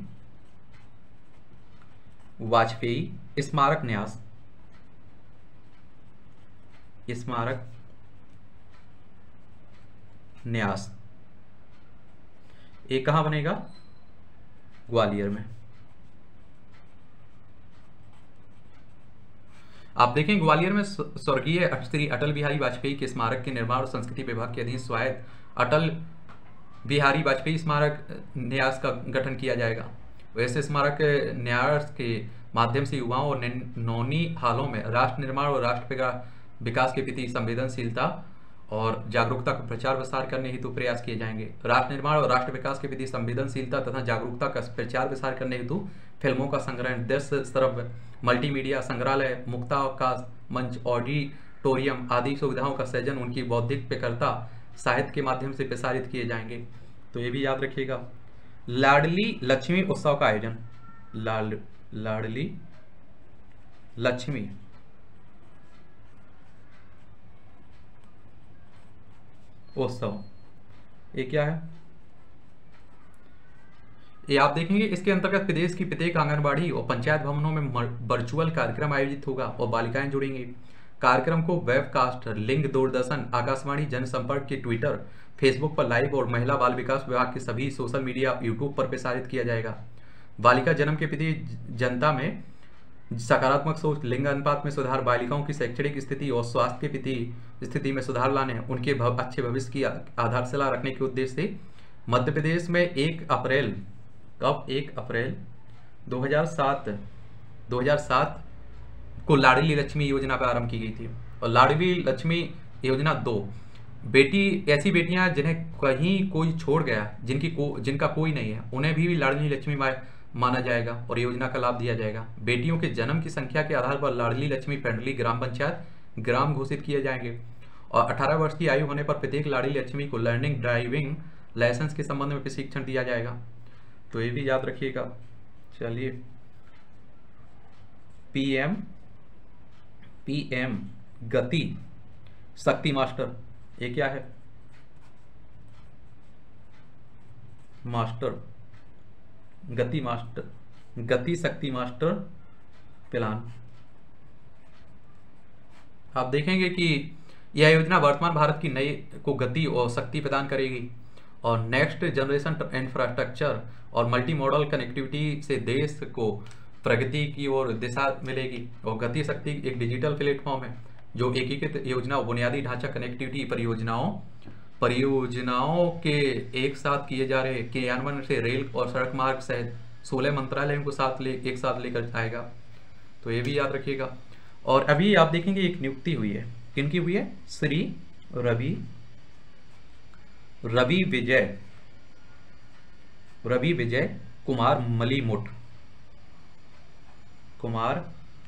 वाजपेयी स्मारक न्यास स्मारक न्यास ये कहाँ बनेगा? ग्वालियर में। आप देखें ग्वालियर में स्वर्गीय श्री अटल बिहारी वाजपेयी के स्मारक के निर्माण और संस्कृति विभाग के अधीन स्वायत्त अटल बिहारी वाजपेयी स्मारक न्यास का गठन किया जाएगा। वैसे स्मारक न्यास के माध्यम से युवाओं और नौनी हालों में राष्ट्र निर्माण और राष्ट्र विकास के प्रति संवेदनशीलता और जागरूकता का प्रचार प्रसार करने हेतु प्रयास किए जाएंगे। राष्ट्र निर्माण और राष्ट्र विकास के प्रति संवेदनशीलता तथा जागरूकता का प्रचार प्रसार करने हेतु फिल्मों का संग्रहण, दृश्य स्तंभ, मल्टीमीडिया संग्रहालय, मुक्तावकाश मंच, ऑडिटोरियम आदि सुविधाओं का सृजन उनकी बौद्धिक प्रखरता साहित्य के माध्यम से प्रसारित किए जाएंगे, तो ये भी याद रखिएगा। लाडली लक्ष्मी उत्सव का आयोजन। लाड लाडली लक्ष्मी उत्सव ये क्या है? ये आप देखेंगे इसके अंतर्गत प्रदेश की प्रत्येक आंगनबाड़ी और पंचायत भवनों में वर्चुअल कार्यक्रम आयोजित होगा और बालिकाएं जुड़ेंगी। कार्यक्रम को वेबकास्ट, लिंक दूरदर्शन, आकाशवाणी, जनसंपर्क के ट्विटर, फेसबुक पर लाइव और महिला बाल विकास विभाग के सभी सोशल मीडिया, यूट्यूब पर प्रसारित किया जाएगा। बालिका जन्म के प्रति जनता में सकारात्मक सोच, लिंग अनुपात में सुधार, बालिकाओं की शैक्षणिक स्थिति और स्वास्थ्य के प्रति स्थिति में सुधार लाने, उनके भव, अच्छे भविष्य की आधारशिला रखने के उद्देश्य से मध्य प्रदेश में एक अप्रैल कब एक अप्रैल दो हज़ार सात को लाडली लक्ष्मी योजना प्रारंभ की गई थी। और लाडली लक्ष्मी योजना दो, बेटी ऐसी बेटियां जिन्हें कहीं कोई छोड़ गया, जिनकी को जिनका कोई नहीं है, उन्हें भी लाडली लक्ष्मी माना जाएगा और योजना का लाभ दिया जाएगा। बेटियों के जन्म की संख्या के आधार पर लाडली लक्ष्मी पेंडली ग्राम पंचायत ग्राम घोषित किए जाएंगे और अठारह वर्ष की आयु होने पर प्रत्येक लाडली लक्ष्मी को लर्निंग ड्राइविंग लाइसेंस के संबंध में प्रशिक्षण दिया जाएगा। तो ये भी याद रखिएगा। चलिए, पीएम पीएम गति शक्ति मास्टर, ये क्या है? मास्टर गति मास्टर गति शक्ति मास्टर प्लान। आप देखेंगे कि यह योजना वर्तमान भारत की नई को गति और शक्ति प्रदान करेगी और नेक्स्ट जनरेशन इंफ्रास्ट्रक्चर और मल्टी मॉडल कनेक्टिविटी से देश को प्रगति की ओर दिशा मिलेगी। और गति शक्ति एक डिजिटल प्लेटफॉर्म है जो एकीकृत योजना, बुनियादी ढांचा, कनेक्टिविटी परियोजनाओं परियोजनाओं के एक साथ किए जा रहे क्रियान्वयन से रेल और सड़क मार्ग सहित सोलह मंत्रालयों को साथ ले एक साथ लेकर आएगा। तो ये भी याद रखिएगा। और अभी आप देखेंगे एक नियुक्ति हुई है, किनकी हुई है? श्री रवि रवि विजय रवि विजय कुमार मलीमुठ कुमार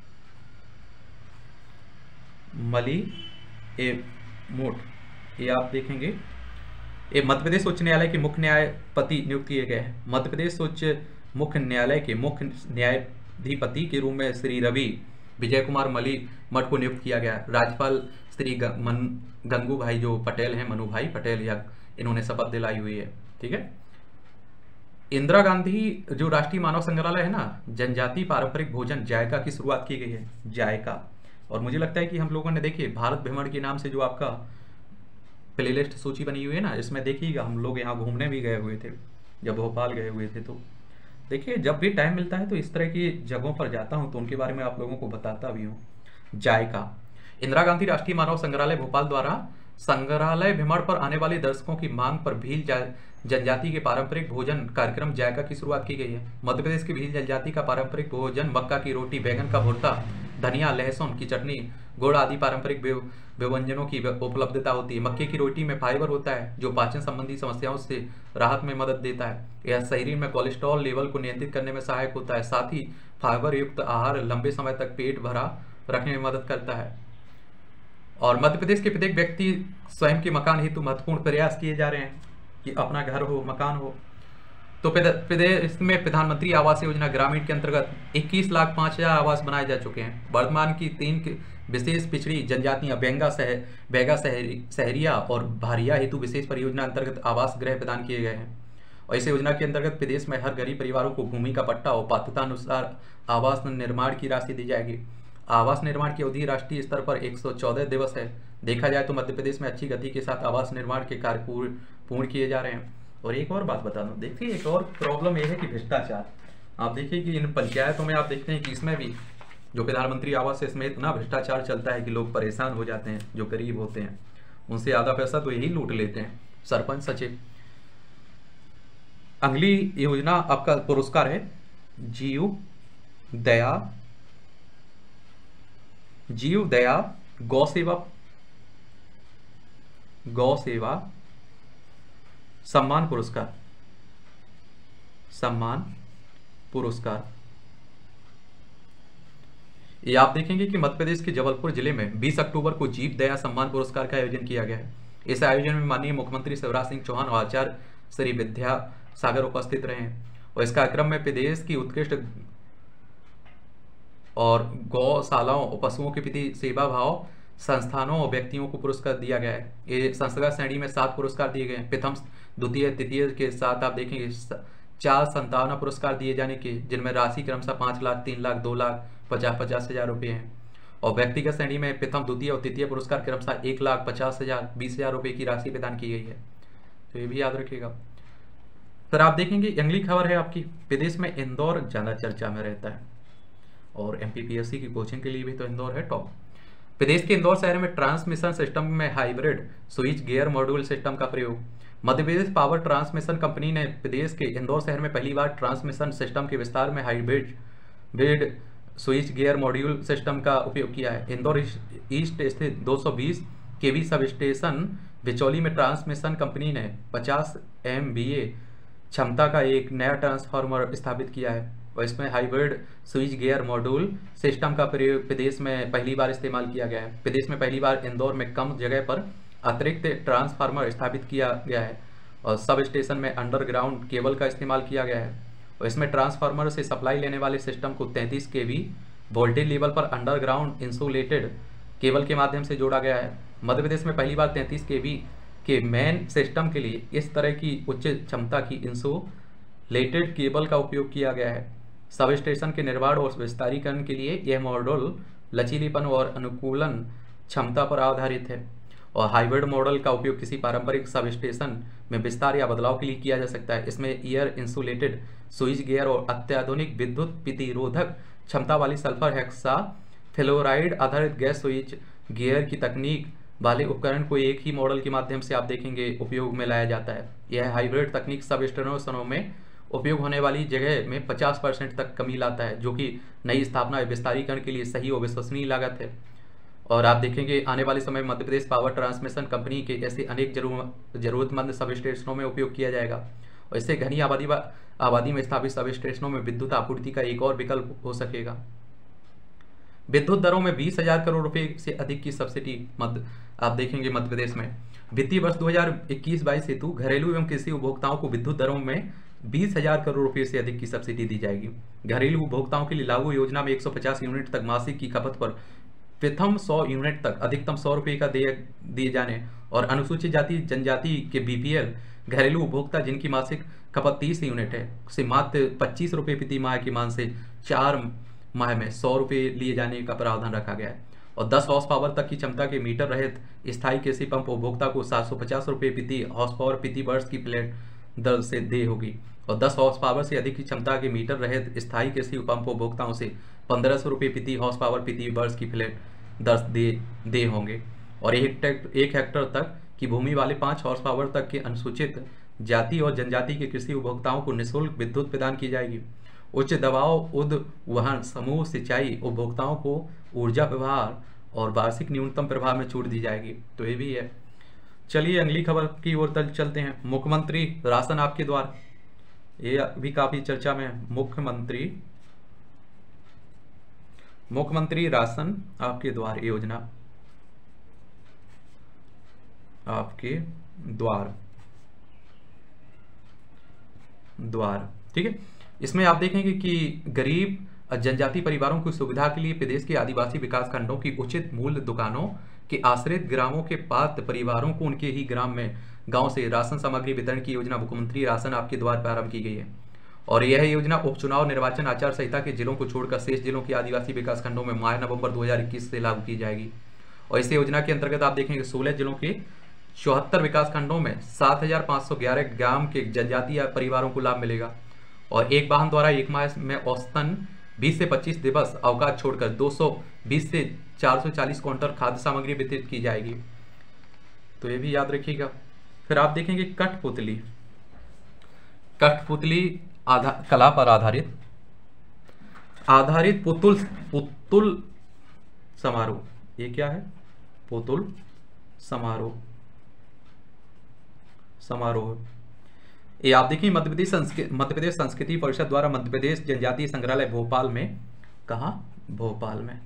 मली ए मुठ, ये आप देखेंगे। ये मध्य प्रदेश उच्च न्यायालय के मुख्य न्यायपति नियुक्त किए गए हैं। मध्य प्रदेश उच्च मुख्य न्यायालय के मुख्य न्यायाधिपति के रूप में श्री रवि विजय कुमार मली मठ को नियुक्त किया गया। राज्यपाल श्री गंगू भाई जो पटेल हैं, मनु भाई पटेल, या इन्होंने शपथ दिलाई हुई है। ठीक है। इंदिरा गांधी जो राष्ट्रीय मानव संग्रहालय है ना, जनजाति पारंपरिक भोजन जायका की शुरुआत की गई है। जायका, और मुझे लगता है कि हम लोगों ने देखिए भारत भ्रमण के नाम से जो आपका प्लेलिस्ट सूची बनी हुई है ना, इसमें देखिएगा हम लोग यहाँ घूमने भी गए हुए थे, जब भोपाल गए हुए थे। तो देखिए जब भी टाइम मिलता है तो इस तरह की जगहों पर जाता हूँ तो उनके बारे में आप लोगों को बताता भी हूँ। जायका, इंदिरा गांधी राष्ट्रीय मानव संग्रहालय भोपाल द्वारा संग्रहालय भ्रमण पर आने वाले दर्शकों की मांग पर भील जनजाति के पारंपरिक भोजन कार्यक्रम जायका की शुरुआत की गई है। मध्य प्रदेश की भील जनजाति का पारंपरिक भोजन मक्का की रोटी, बैंगन का भुर्ता, धनिया, लहसुन की चटनी, गुड़ आदि पारंपरिक व्यंजनों की उपलब्धता होती है। मक्के की रोटी में फाइबर होता है जो पाचन संबंधी समस्याओं से राहत में मदद देता है। यह शरीर में कोलेस्ट्रॉल लेवल को नियंत्रित करने में सहायक होता है। साथ ही फाइबर युक्त आहार लंबे समय तक पेट भरा रखने में मदद करता है। और मध्य प्रदेश के प्रत्येक व्यक्ति स्वयं के मकान हेतु महत्वपूर्ण प्रयास किए जा रहे हैं कि अपना घर हो, मकान हो। तो प्रदेश में प्रधानमंत्री आवास योजना ग्रामीण के अंतर्गत इक्कीस लाख पाँच हजार आवास बनाए जा चुके हैं। वर्तमान की तीन विशेष पिछड़ी जनजातियां बेंगा शहर बेगा शहरी सहरिया और भारिया हेतु विशेष परियोजना अंतर्गत आवास गृह प्रदान किए गए हैं। और इस योजना के अंतर्गत प्रदेश में हर गरीब परिवारों को भूमि का पट्टा और पात्रता अनुसार आवास निर्माण की राशि दी जाएगी। आवास निर्माण की अवधि राष्ट्रीय स्तर पर एक सौ चौदह दिवस है। देखा जाए तो मध्य प्रदेश में अच्छी गति के साथ आवास निर्माण के कार्य पूर्ण पूर्ण किए जा रहे हैं। और एक और बात बता दूं, देखिए एक और प्रॉब्लम यह है कि भ्रष्टाचार। आप देखिए कि इन पंचायतों में आप देखते हैं कि इसमें भी जो प्रधानमंत्री आवास है इसमें इतना भ्रष्टाचार चलता है कि लोग परेशान हो जाते हैं। जो गरीब होते हैं उनसे आधा पैसा तो यही लूट लेते हैं, सरपंच सचिव। अगली योजना आपका पुरस्कार है जीव दया जीव दया गौ सेवा गौ सेवा सम्मान पुरस्कार सम्मान पुरस्कार ये आप देखेंगे कि मध्य प्रदेश के जबलपुर जिले में बीस अक्टूबर को जीव दया सम्मान पुरस्कार का आयोजन किया गया है। इस आयोजन में माननीय मुख्यमंत्री शिवराज सिंह चौहान और आचार्य श्री विद्या सागर उपस्थित रहे हैं। और इस कार्यक्रम में प्रदेश की उत्कृष्ट और गौशालाओं और पशुओं के प्रति सेवा भाव संस्थानों और व्यक्तियों को पुरस्कार दिया गया है। ये संस्थागत श्रेणी में सात पुरस्कार दिए गए हैं। प्रथम, द्वितीय, तृतीय के साथ आप देखेंगे चार संतावना पुरस्कार दिए जाने के, जिनमें राशि क्रमशः पाँच लाख, तीन लाख, दो लाख, पचास पचास हजार रुपये हैं। और व्यक्तिगत श्रेणी में प्रथम, द्वितीय और तृतीय पुरस्कार क्रमशः एक लाख, पचास हजार, बीस हजार रुपये की राशि प्रदान की गई है। तो ये भी याद रखिएगा। फिर आप देखेंगे अगली खबर है आपकी, विदेश में इंदौर ज़्यादा चर्चा में रहता है और M P P S C की कोचिंग के लिए भी तो इंदौर है टॉप। प्रदेश के इंदौर शहर में ट्रांसमिशन सिस्टम में hybrid switch gear module system का प्रयोग। Madhya Pradesh power transmission company ने प्रदेश के इंदौर शहर में पहली बार ट्रांसमिशन सिस्टम के विस्तार में hybrid brid switch gear module system का उपयोग किया है। इंदौर ईस्ट स्थित दो सौ बीस केवी सब स्टेशन बिचौली में ट्रांसमिशन कंपनी ने पचास एम बी ए क्षमता का एक नया ट्रांसफार्मर स्थापित किया है और इसमें hybrid switch gear module system का प्रयोग प्रदेश में पहली बार इस्तेमाल किया गया है। प्रदेश में पहली बार इंदौर में कम जगह पर अतिरिक्त ट्रांसफार्मर स्थापित किया गया है और सब स्टेशन में अंडरग्राउंड केबल का इस्तेमाल किया गया है और इसमें ट्रांसफार्मर से सप्लाई लेने वाले सिस्टम को तैंतीस के वी वोल्टेज लेवल पर अंडरग्राउंड इंसुलेटेड केबल के माध्यम से जोड़ा गया है। मध्य प्रदेश में पहली बार तैंतीस के वी के मेन सिस्टम के लिए इस तरह की उच्च क्षमता की इंसुलेटेड केबल का उपयोग किया गया है। सब स्टेशन के निर्माण और विस्तारीकरण के लिए यह मॉडल लचीलेपन और अनुकूलन क्षमता पर आधारित है और हाइब्रिड मॉडल का उपयोग किसी पारंपरिक सब स्टेशन में विस्तार या बदलाव के लिए किया जा सकता है। इसमें एयर इंसुलेटेड स्विच गियर और अत्याधुनिक विद्युत प्रतिरोधक क्षमता वाली सल्फर हेक्सा फ्लोराइड आधारित गैस स्विच गियर की तकनीक वाले उपकरण को एक ही मॉडल के माध्यम से आप देखेंगे उपयोग में लाया जाता है। यह हाइब्रिड तकनीक सब स्टेशनों में उपयोग होने वाली जगह में पचास परसेंट तक कमी लाता है, जो कि नई स्थापना विस्तारीकरण के लिए सही और विश्वसनीय लागत है। और आप देखेंगे आने वाले समय में Madhya Pradesh power transmission company के ऐसे अनेक जरूरतमंद सब स्टेशनों में उपयोग किया जाएगा और इससे घनी आबादी आबादी में स्थापित सब स्टेशनों में विद्युत आपूर्ति का एक और विकल्प हो सकेगा। विद्युत दरों में बीस हजार करोड़ रुपए से अधिक की सब्सिडी मध्य आप देखेंगे मध्य प्रदेश में वित्तीय वर्ष दो हजार इक्कीस बाईस हेतु घरेलू एवं कृषि उपभोक्ताओं को विद्युत दरों में बीस हजार करोड़ रुपए से अधिक की सब्सिडी दी जाएगी। घरेलू उपभोक्ताओं के लिए लागू योजना में एक सौ पचास यूनिट तक मासिक की खपत पर प्रथम सौ यूनिट तक अधिकतम सौ रुपये का देय दिए जाने और अनुसूचित जाति जनजाति के बी पी एल घरेलू उपभोक्ता जिनकी मासिक खपत तीस यूनिट है से मात्र पच्चीस रुपये प्रति माह की मान से चार माह में सौ रुपये लिए जाने का प्रावधान रखा गया है और दस हॉर्स पावर तक की क्षमता के मीटर रहित स्थायी कृषि पंप उपभोक्ता को सात सौ पचास रुपये प्रति हॉर्स पावर प्रति वर्ष की फ्लैट दर से देय होगी और दस हॉर्स पावर से अधिक की क्षमता के मीटर रहित स्थायी कृषि पंप उपभोक्ताओं से पंद्रह सौ रुपये प्रति हॉर्स पावर प्रति वर्ष की फ्लैट दर दे दे होंगे और एक एक हेक्टर तक की भूमि वाले पाँच हॉर्स पावर तक के अनुसूचित जाति और जनजाति के कृषि उपभोक्ताओं को निःशुल्क विद्युत प्रदान की जाएगी। उच्च दबाव उद्वहन समूह सिंचाई उपभोक्ताओं को ऊर्जा प्रभार और वार्षिक न्यूनतम प्रभार में छूट दी जाएगी। तो ये भी है। चलिए अगली खबर की ओर चलते हैं। मुख्यमंत्री राशन आपके द्वार, ये भी काफी चर्चा में है। मुख्यमंत्री मुख्यमंत्री राशन आपके द्वार योजना आपके द्वार द्वार ठीक है। इसमें आप देखेंगे कि गरीब जनजाति परिवारों की सुविधा के लिए प्रदेश के आदिवासी विकास खंडों की उचित मूल्य दुकानों के आश्रित ग्रामों के पात्र परिवारों को उनके ही ग्राम में गांव से राशन सामग्री वितरण की योजना मुख्यमंत्री राशन आपके द्वार प्रारंभ की गई है और यह योजना उपचुनाव निर्वाचन आचार संहिता के जिलों को छोड़कर शेष जिलों के आदिवासी विकास खंडों में माह नवंबर दो हजार इक्कीस से लागू की जाएगी। और इस योजना के अंतर्गत आप देखेंगे सोलह जिलों के चौहत्तर विकास खंडों में सात हजार पाँच सौ ग्यारह ग्राम के जनजातीय परिवारों को लाभ मिलेगा और एक वाहन द्वारा एक माह में औसतन बीस से पच्चीस दिवस अवकाश छोड़कर दो सौ बीस से चार सौ चालीस क्विंटल खाद्य सामग्री वितरित की जाएगी। तो ये भी याद रखिएगा। फिर आप देखेंगे कठपुतली कठपुतली आधा कला पर आधारित आधारित पुतुल पुतुल समारोह। ये क्या है? पुतुल समारोह समारोह ये आप देखिए मध्य प्रदेश मध्य प्रदेश संस्कृति परिषद द्वारा मध्य प्रदेश जनजातीय संग्रहालय भोपाल में, कहाँ? भोपाल में।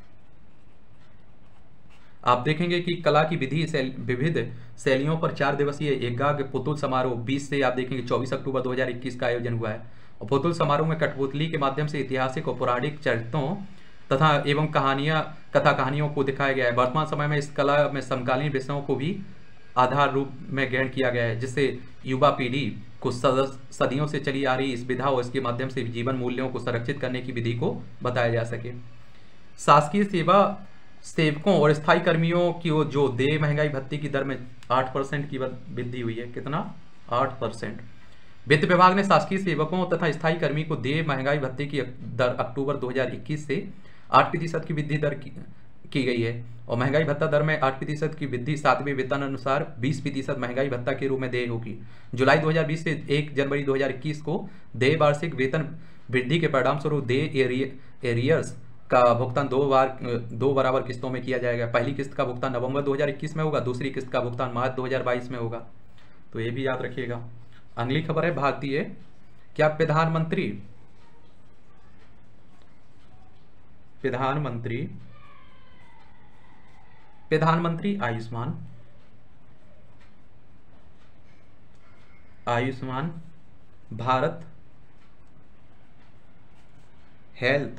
आप देखेंगे कि कला की विधि शैल, विविध शैलियों पर चार दिवसीय एकाग्र पुतुल समारोह बीस से आप देखेंगे चौबीस अक्टूबर दो हजार इक्कीस का आयोजन हुआ है और पुतुल समारोह में कठपुतली के माध्यम से ऐतिहासिक और पौराणिक चरित्रों तथा एवं कहानियां कथा कहानियों को दिखाया गया है। वर्तमान समय में इस कला में समकालीन विषयों को भी आधार रूप में ग्रहण किया गया है जिससे युवा पीढ़ी को सदियों से चली आ रही इस विधा और इसके माध्यम से जीवन मूल्यों को संरक्षित करने की विधि को बताया जा सके। शासकीय सेवा सेवकों और स्थायी कर्मियों की जो देय महंगाई भत्ते की दर में आठ परसेंट की वृद्धि हुई है। कितना? आठ परसेंट। वित्त विभाग ने शासकीय सेवकों तथा स्थायी कर्मी को देय महंगाई भत्ते की दर अक्टूबर दो हज़ार इक्कीस से आठ प्रतिशत की वृद्धि दर की, की गई है और महंगाई भत्ता दर में आठ प्रतिशत की वृद्धि सातवें वेतन अनुसार बीस प्रतिशत महंगाई भत्ता के रूप में देय होगी। जुलाई दो हज़ार बीस से एक जनवरी दो हज़ार इक्कीस को देय वार्षिक वेतन वृद्धि के परिणाम स्वरूप देय एरियर्स का भुगतान दो बार दो बराबर किस्तों में किया जाएगा। पहली किस्त का भुगतान नवंबर दो हज़ार इक्कीस में होगा, दूसरी किस्त का भुगतान मार्च दो हज़ार बाईस में होगा। तो ये भी याद रखिएगा। अगली खबर है भारतीय क्या प्रधानमंत्री प्रधानमंत्री प्रधानमंत्री Ayushman Ayushman Bharat health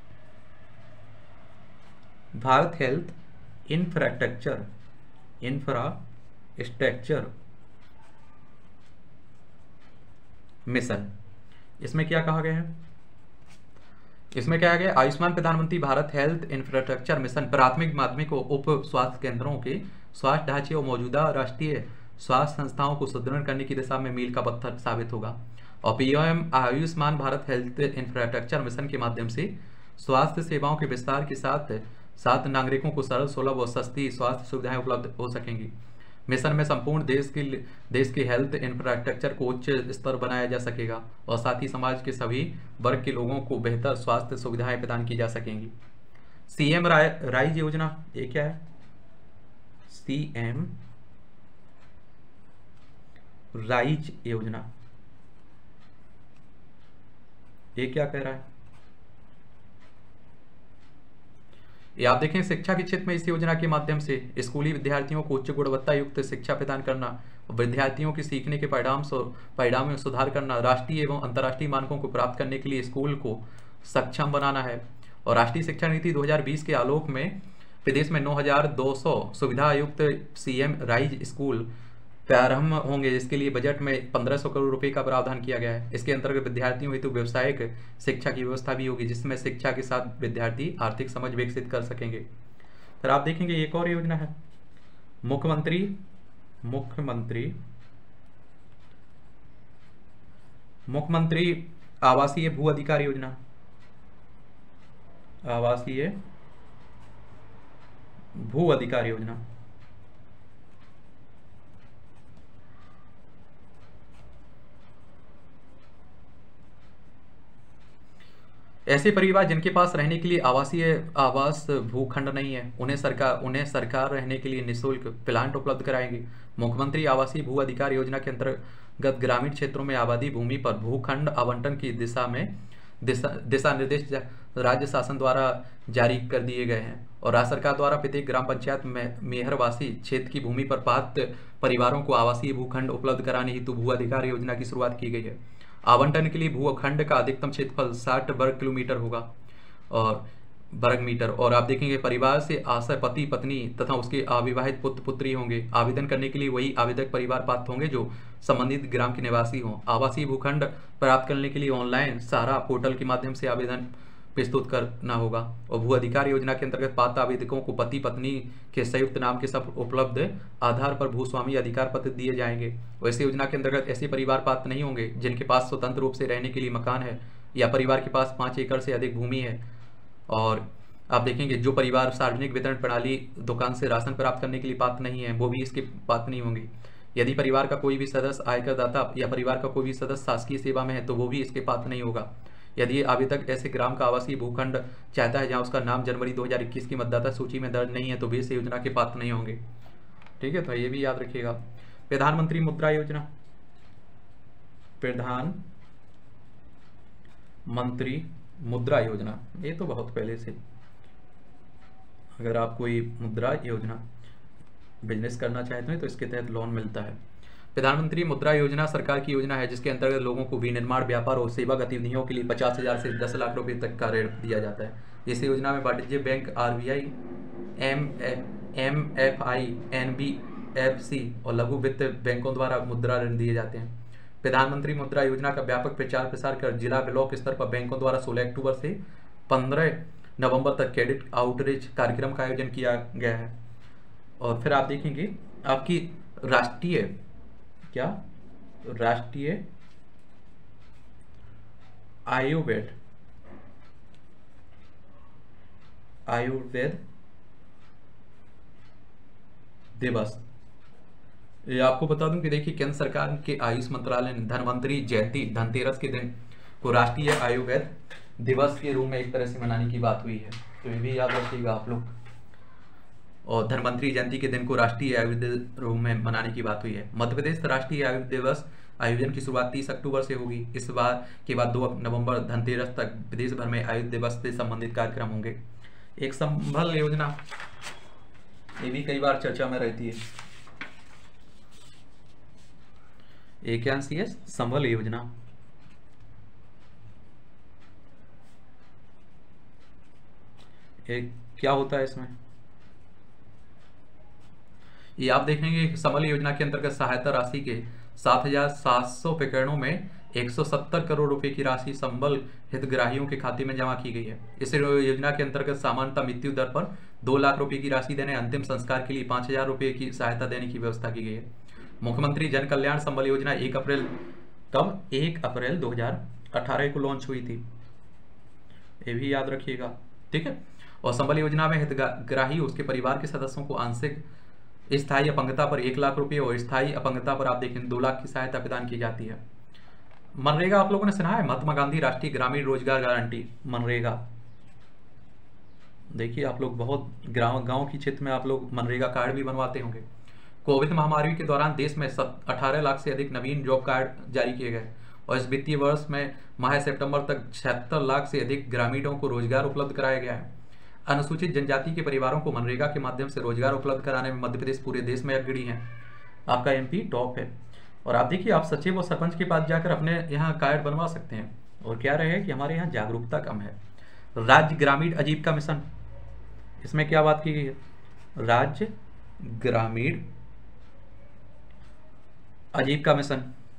Bharat health infrastructure infrastructure mission, इसमें क्या कहा गया है? इसमें क्या गया? आयुष्मान प्रधानमंत्री भारत हेल्थ इंफ्रास्ट्रक्चर मिशन प्राथमिक माध्यमिक और उप स्वास्थ्य केंद्रों के स्वास्थ्य ढांचे और मौजूदा राष्ट्रीय स्वास्थ्य संस्थाओं को सुदृढ़ करने की दिशा में मील का पत्थर साबित होगा। और PM Ayushman Bharat health infrastructure mission के माध्यम से स्वास्थ्य सेवाओं के विस्तार के साथ साथ नागरिकों को सरल, सुलभ और सस्ती स्वास्थ्य सुविधाएं उपलब्ध हो सकेंगी। मिशन में संपूर्ण देश के देश के हेल्थ इंफ्रास्ट्रक्चर को उच्च स्तर बनाया जा सकेगा और साथ ही समाज के सभी वर्ग के लोगों को बेहतर स्वास्थ्य सुविधाएं प्रदान की जा सकेंगी। सीएम राइज योजना, ये क्या है? सीएम राइज योजना, ये क्या कह रहा है? ये आप देखें, शिक्षा के क्षेत्र में इस योजना के माध्यम से स्कूली विद्यार्थियों को उच्च गुणवत्ता युक्त शिक्षा प्रदान करना, विद्यार्थियों के सीखने के परिणाम परिणाम में सुधार करना, राष्ट्रीय एवं अंतर्राष्ट्रीय मानकों को प्राप्त करने के लिए स्कूल को सक्षम बनाना है। और राष्ट्रीय शिक्षा नीति दो हज़ार बीस के आलोक में प्रदेश में नौ हज़ार दो सौ सुविधा युक्त सीएम राइज स्कूल प्रारंभ होंगे, जिसके लिए बजट में पंद्रह सौ करोड़ रुपए का प्रावधान किया गया है। इसके अंतर्गत विद्यार्थियों हेतु व्यावसायिक शिक्षा की व्यवस्था भी होगी, जिसमें शिक्षा के साथ विद्यार्थी आर्थिक समझ विकसित कर सकेंगे। फिर आप देखेंगे एक और योजना है, मुख्यमंत्री मुख्यमंत्री मुख्यमंत्री आवासीय भू अधिकार योजना, आवासीय भू अधिकार योजना। ऐसे परिवार जिनके पास रहने के लिए आवासीय आवास भूखंड नहीं है, उन्हें सरकार उन्हें सरकार रहने के लिए निःशुल्क प्लांट उपलब्ध कराएंगे। मुख्यमंत्री आवासीय भू अधिकार योजना के अंतर्गत ग्रामीण क्षेत्रों में आबादी भूमि पर भूखंड आवंटन की दिशा में दिशा दिशा निर्देश राज्य शासन द्वारा जारी कर दिए गए हैं और राज्य सरकार द्वारा प्रत्येक ग्राम पंचायत में मेहरवासी क्षेत्र की भूमि पर पात्र परिवारों को आवासीय भूखंड उपलब्ध कराने हेतु भू अधिकार योजना की शुरुआत की गई है। आवंटन के लिए भूखंड का अधिकतम क्षेत्रफल साठ वर्ग किलोमीटर होगा और वर्ग मीटर। और आप देखेंगे परिवार से आश्रय पति पत्नी तथा उसके अविवाहित पुत्र पुत्री होंगे। आवेदन करने के लिए वही आवेदक परिवार पात्र होंगे जो संबंधित ग्राम के निवासी हों। आवासीय भूखंड प्राप्त करने के लिए ऑनलाइन सारा पोर्टल के माध्यम से आवेदन प्रस्तुत करना होगा। और भू अधिकार योजना के अंतर्गत पात्र आवेदकों को पति पत्नी के संयुक्त नाम के सब उपलब्ध आधार पर भूस्वामी अधिकार पत्र दिए जाएंगे। वैसे योजना के अंतर्गत ऐसे परिवार पात्र नहीं होंगे जिनके पास स्वतंत्र रूप से रहने के लिए मकान है या परिवार के पास पाँच एकड़ से अधिक भूमि है। और आप देखेंगे जो परिवार सार्वजनिक वितरण प्रणाली दुकान से राशन प्राप्त करने के लिए पात्र नहीं है वो भी इसके पात्र नहीं होंगे। यदि परिवार का कोई भी सदस्य आयकर दाता या परिवार का कोई भी सदस्य शासकीय सेवा में है तो वो भी इसके पात्र नहीं होगा। यदि आवेदक ऐसे ग्राम का आवासीय भूखंड चाहता है जहां उसका नाम जनवरी दो हज़ार इक्कीस की मतदाता सूची में दर्ज नहीं है तो वे इस योजना के पात्र नहीं होंगे। ठीक है, तो ये भी याद रखिएगा। प्रधानमंत्री मुद्रा योजना, प्रधानमंत्री मुद्रा योजना, ये तो बहुत पहले से, अगर आप कोई मुद्रा योजना बिजनेस करना चाहते हैं तो इसके तहत लोन मिलता है। प्रधानमंत्री मुद्रा योजना सरकार की योजना है जिसके अंतर्गत लोगों को विनिर्माण व्यापार और सेवा गतिविधियों के लिए पचास हजार से दस लाख रुपए तक का ऋण दिया जाता है। इस योजना में वाणिज्य bank, RBI, M M F I, N B F C और लघु वित्त बैंकों द्वारा मुद्रा ऋण दिए जाते हैं। प्रधानमंत्री मुद्रा योजना का व्यापक प्रचार प्रसार कर जिला ब्लॉक स्तर पर बैंकों द्वारा सोलह अक्टूबर से पंद्रह नवंबर तक क्रेडिट आउटरीच कार्यक्रम का आयोजन किया गया है। और फिर आप देखेंगे आपकी राष्ट्रीय क्या राष्ट्रीय आयुर्वेद आयुर्वेद दिवस। ये आपको बता दूं कि देखिए केंद्र सरकार के आयुष मंत्रालय ने धन्वंतरी जयंती धनतेरस के दिन को राष्ट्रीय आयुर्वेद दिवस के रूप में एक तरह से मनाने की बात हुई है, तो ये भी याद रखिएगा आप लोग। और धन्वंतरी जयंती के दिन को राष्ट्रीय आयुर्वेद रूप में मनाने की बात हुई है। मध्य प्रदेश राष्ट्रीय आयुर्वेद दिवस आयोजन की शुरुआत तीस अक्टूबर से होगी। इस बार के बाद दो नवंबर धनतेरस तक प्रदेश भर में आयुर्वेद दिवस से संबंधित कार्यक्रम होंगे। एक संबल योजना, ये भी कई बार चर्चा में रहती है। एक क्या सी है संबल योजना। एक क्या होता है इसमें, ये आप देखेंगे कि संबल योजना के अंतर्गत सहायता राशि के सात हजार सात सौ प्रकरणों में एक सौ सत्तर करोड़ रुपए की राशि संबल हितग्राहियों के खाते में जमा की गई है। इस योजना के अंतर्गत सामान्यतः मृत्यु दर पर दो लाख रुपए की राशि देने, अंतिम संस्कार के लिए पांच हजार रुपए की सहायता देने की व्यवस्था की गई है। मुख्यमंत्री जन कल्याण संबल योजना एक अप्रैल कब एक अप्रैल दो हजार अठारह को लॉन्च हुई थी, ये भी याद रखिएगा, ठीक है। और संबल योजना में हितग्राही उसके परिवार के सदस्यों को आंशिक स्थायी अपंगता पर एक लाख रुपए और स्थायी अपंगता पर आप देखें दो लाख की सहायता प्रदान की जाती है। मनरेगा आप लोगों ने सुना है, महात्मा गांधी राष्ट्रीय ग्रामीण रोजगार गारंटी मनरेगा। देखिए आप लोग बहुत गांव गांव की क्षेत्र में आप लोग मनरेगा कार्ड भी बनवाते होंगे। कोविड महामारी के दौरान देश में अठारह लाख से अधिक नवीन जॉब कार्ड जारी किए गए और इस वित्तीय वर्ष में माह सितंबर तक छिहत्तर लाख से अधिक ग्रामीणों को रोजगार उपलब्ध कराया गया है। अनुसूचित जनजाति के परिवारों को मनरेगा के माध्यम से रोजगार उपलब्ध कराने में मध्य प्रदेश पूरे देश में अग्रणी है। आपका एमपी टॉप है। और आप देखिए आप सचिव और सरपंच के पास जाकर अपने यहाँ कार्ड बनवा सकते हैं। और क्या रहे कि हमारे यहाँ जागरूकता कम है। राज्य ग्रामीण आजीविका मिशन, इसमें क्या बात की गई है, राज्य ग्रामीण आजीविका मिशन।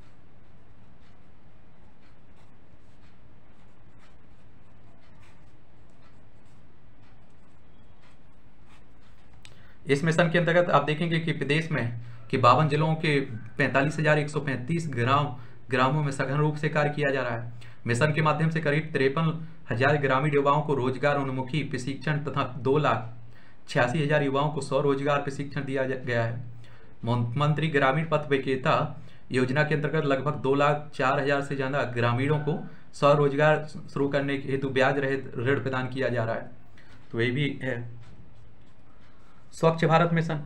इस मिशन के अंतर्गत आप देखेंगे कि प्रदेश में कि बावन जिलों के पैंतालीस हजार एक सौ पैंतीस ग्राम ग्रामों में सघन रूप से कार्य किया जा रहा है। मिशन के माध्यम से करीब तिरपन हजार ग्रामीण युवाओं को रोजगार उन्मुखी प्रशिक्षण तथा दो लाख छियासी हजार युवाओं को स्वरोजगार प्रशिक्षण दिया गया है। मुख्यमंत्री ग्रामीण पथ विक्रेता योजना के अंतर्गत लगभग दो लाख चार हजार से ज्यादा ग्रामीणों को स्वरोजगार शुरू करने के हेतु ब्याज रहित ऋण प्रदान किया जा रहा है। तो ये भी है। स्वच्छ भारत मिशन,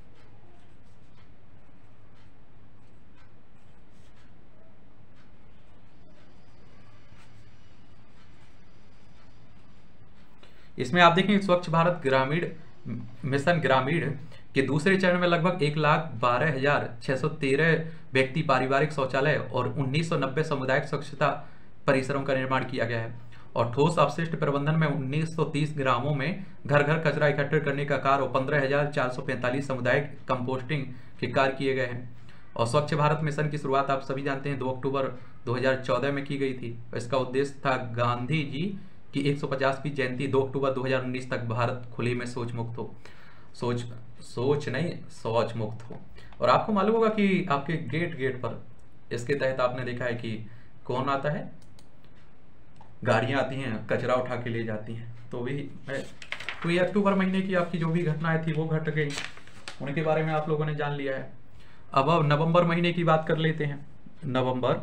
इसमें आप देखेंगे स्वच्छ भारत ग्रामीण मिशन ग्रामीण के दूसरे चरण में लगभग एक लाख बारह हजार छह सौ तेरह व्यक्ति पारिवारिक शौचालय और उन्नीस सौ नब्बे सामुदायिक स्वच्छता परिसरों का निर्माण किया गया है। और ठोस अपशिष्ट प्रबंधन में उन्नीस सौ तीस ग्रामों में घर घर कचरा इकट्ठा करने का कार्य और पंद्रह हजार चार सौ पैंतालीस सामुदायिक कंपोस्टिंग के कार्य किए गए हैं। और स्वच्छ भारत मिशन की शुरुआत आप सभी जानते हैं दो अक्टूबर दो हजार चौदह में की गई थी। इसका उद्देश्य था गांधी जी की एक सौ पचासवीं जयंती दो अक्टूबर दो हजार उन्नीस तक भारत खुले में शौच मुक्त हो, सोच सोच नहीं शौच मुक्त हो। और आपको मालूम होगा कि आपके गेट गेट पर इसके तहत आपने देखा है कि कौन आता है, गाड़ियां आती हैं कचरा उठा के ले जाती हैं। तो भी तो ये अक्टूबर महीने की आपकी जो भी घटनाएं थी वो घट गई, उनके बारे में आप लोगों ने जान लिया है। अब अब नवंबर महीने की बात कर लेते हैं। नवंबर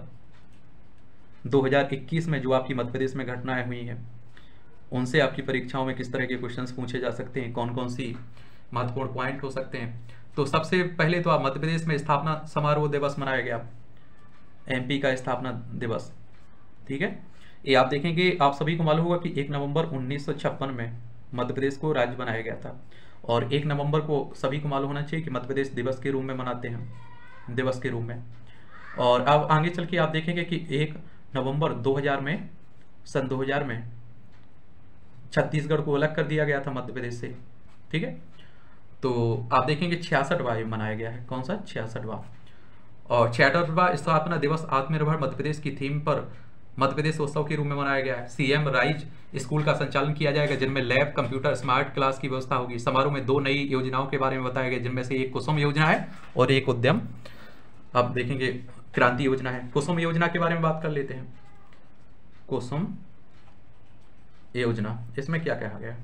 दो हजार इक्कीस में जो आपकी मध्य प्रदेश में घटनाएं हुई हैं उनसे आपकी परीक्षाओं में किस तरह के क्वेश्चंस पूछे जा सकते हैं, कौन कौन सी महत्वपूर्ण पॉइंट हो सकते हैं। तो सबसे पहले तो आप मध्य प्रदेश में स्थापना समारोह दिवस मनाया गया, एमपी का स्थापना दिवस, ठीक है। ये आप देखेंगे आप सभी को मालूम होगा कि एक नवंबर उन्नीस सौ छप्पन में मध्य प्रदेश को राज्य बनाया गया था। और एक नवंबर को सभी को मालूम होना चाहिए कि मध्य प्रदेश दिवस के रूप में मनाते हैं, दिवस के रूप में। और अब आगे चल के आप देखेंगे कि एक नवंबर दो हजार में सन दो हजार में छत्तीसगढ़ को अलग कर दिया गया था मध्य प्रदेश से, ठीक है। तो आप देखेंगे छियासठवां मनाया गया है, कौन सा छियासठवां। और छियासठवां स्थापना दिवस आत्मनिर्भर मध्य प्रदेश की थीम पर मध्य प्रदेश उत्सव के रूप में मनाया गया है। सीएम राइज स्कूल का संचालन किया जाएगा जिनमें लैब, कंप्यूटर, स्मार्ट क्लास की व्यवस्था होगी। समारोह में दो नई योजनाओं के बारे में बताया गया जिनमें से एक कुसुम योजना है और एक उद्यम आप देखेंगे क्रांति योजना है। कुसुम योजना के बारे में बात कर लेते हैं। कुसुम योजना, इसमें क्या कहा गया?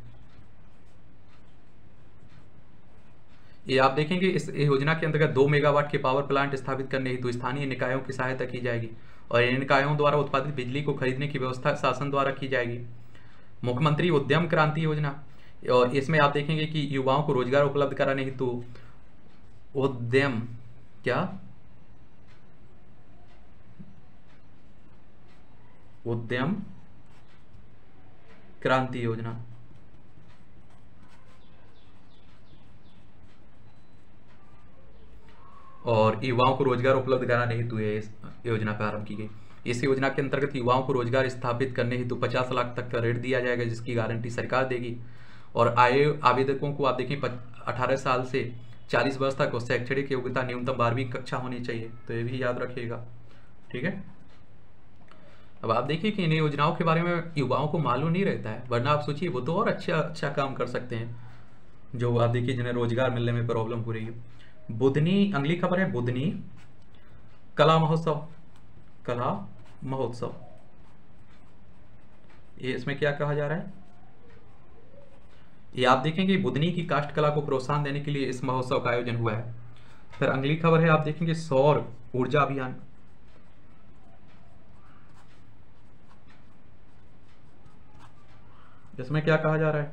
ये आप देखेंगे इस योजना के अंतर्गत दो मेगावाट के पावर प्लांट स्थापित करने हेतु स्थानीय निकायों की सहायता की जाएगी और इन निकायों द्वारा उत्पादित बिजली को खरीदने की व्यवस्था शासन द्वारा की जाएगी। मुख्यमंत्री उद्यम क्रांति योजना, और इसमें आप देखेंगे कि युवाओं को रोजगार उपलब्ध कराने हेतु उद्यम क्या उद्यम क्रांति योजना, और युवाओं को रोजगार उपलब्ध कराने हेतु ये योजना प्रारंभ की गई। इस योजना के अंतर्गत युवाओं को रोजगार स्थापित करने हेतु पचास लाख तक का ऋण दिया जाएगा, जिसकी गारंटी सरकार देगी। और आय आवेदकों को आप देखिए अठारह साल से चालीस वर्ष तक शैक्षणिक योग्यता न्यूनतम बारहवीं कक्षा होनी चाहिए, तो ये भी याद रखिएगा। ठीक है, अब आप देखिए कि इन योजनाओं के बारे में युवाओं को मालूम नहीं रहता है, वरना आप सोचिए वो तो और अच्छा अच्छा काम कर सकते हैं, जो आप देखिए जिन्हें रोजगार मिलने में प्रॉब्लम हो रही है। बुधनी, अगली खबर है बुधनी कला महोत्सव, कला महोत्सव, ये इसमें क्या कहा जा रहा है? ये आप देखेंगे बुधनी की काष्ठ कला को प्रोत्साहन देने के लिए इस महोत्सव का आयोजन हुआ है। फिर अगली खबर है आप देखेंगे सौर ऊर्जा अभियान, इसमें क्या कहा जा रहा है?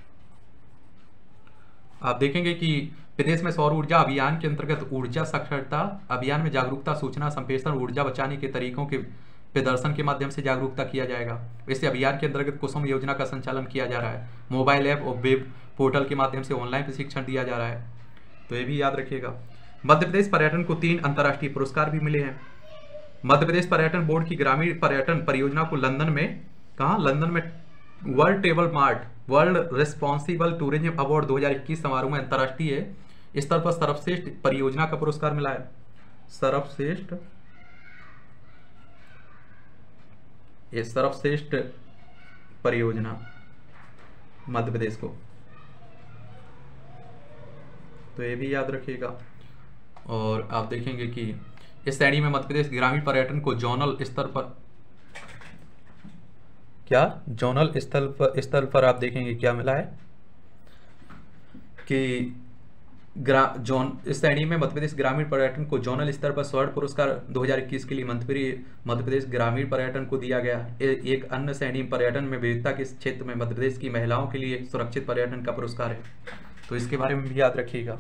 आप देखेंगे कि प्रदेश में सौर ऊर्जा अभियान के अंतर्गत ऊर्जा साक्षरता अभियान में जागरूकता, सूचना संप्रेषण, ऊर्जा बचाने के तरीकों के प्रदर्शन के माध्यम से जागरूकता किया जाएगा। इस अभियान के अंतर्गत कुसुम योजना का संचालन किया जा रहा है। मोबाइल ऐप और वेब पोर्टल के माध्यम से ऑनलाइन प्रशिक्षण दिया जा रहा है, तो ये भी याद रखिएगा। मध्य प्रदेश पर्यटन को तीन अंतर्राष्ट्रीय पुरस्कार भी मिले हैं। मध्य प्रदेश पर्यटन बोर्ड की ग्रामीण पर्यटन परियोजना को लंदन में, कहाँ लंदन में world travel mart world responsible tourism award दो हज़ार इक्कीस समारोह में अंतर्राष्ट्रीय स्तर पर सर्वश्रेष्ठ परियोजना का पुरस्कार मिला है। सर्वश्रेष्ठ ये सर्वश्रेष्ठ परियोजना मध्य प्रदेश को, तो ये भी याद रखिएगा। और आप देखेंगे कि इस श्रेणी में मध्य प्रदेश ग्रामीण पर्यटन को जोनल स्तर पर, क्या जोनल स्तर पर स्तर पर आप देखेंगे क्या मिला है कि ग्रा जोन इस श्रेणी में मध्य प्रदेश ग्रामीण पर्यटन को जोनल स्तर पर स्वर्ण पुरस्कार दो हज़ार इक्कीस के लिए मध्य प्रदेश ग्रामीण पर्यटन को दिया गया। ए, एक अन्य श्रेणी पर्यटन में विविधता के क्षेत्र में मध्य प्रदेश की महिलाओं के लिए सुरक्षित पर्यटन का पुरस्कार है, तो इसके बारे में भी याद रखिएगा।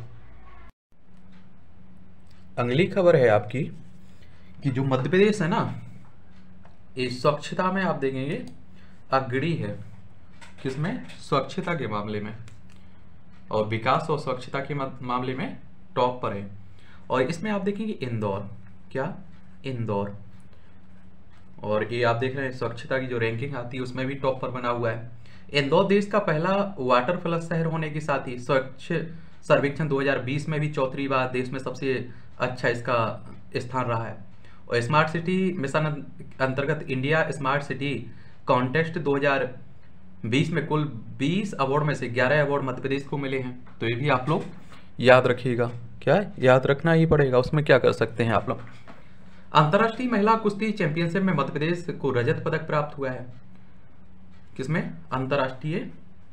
अगली खबर है आपकी कि जो मध्य प्रदेश है ना, इस स्वच्छता में आप देखेंगे अग्रणी है, किसमें? स्वच्छता के मामले में, और विकास और स्वच्छता के मामले में टॉप पर है। और इसमें आप देखेंगे इंदौर, क्या इंदौर, और ये आप देख रहे हैं स्वच्छता की जो रैंकिंग आती है उसमें भी टॉप पर बना हुआ है। इंदौर देश का पहला वाटर प्लस शहर होने के साथ ही स्वच्छ सर्वेक्षण दो हज़ार बीस में भी चौथी बार देश में सबसे अच्छा इसका स्थान रहा है। और स्मार्ट सिटी मिशन अंतर्गत इंडिया स्मार्ट सिटी कॉन्टेस्ट दो हज़ार बीस में कुल बीस अवार्ड में से ग्यारह अवार्ड मध्य प्रदेश को मिले हैं, तो ये भी आप लोग याद रखिएगा। क्या याद रखना ही पड़ेगा, उसमें क्या कर सकते हैं आप लोग। अंतर्राष्ट्रीय महिला कुश्ती चैंपियनशिप में मध्य प्रदेश को रजत पदक प्राप्त हुआ है। किसमें? अंतर्राष्ट्रीय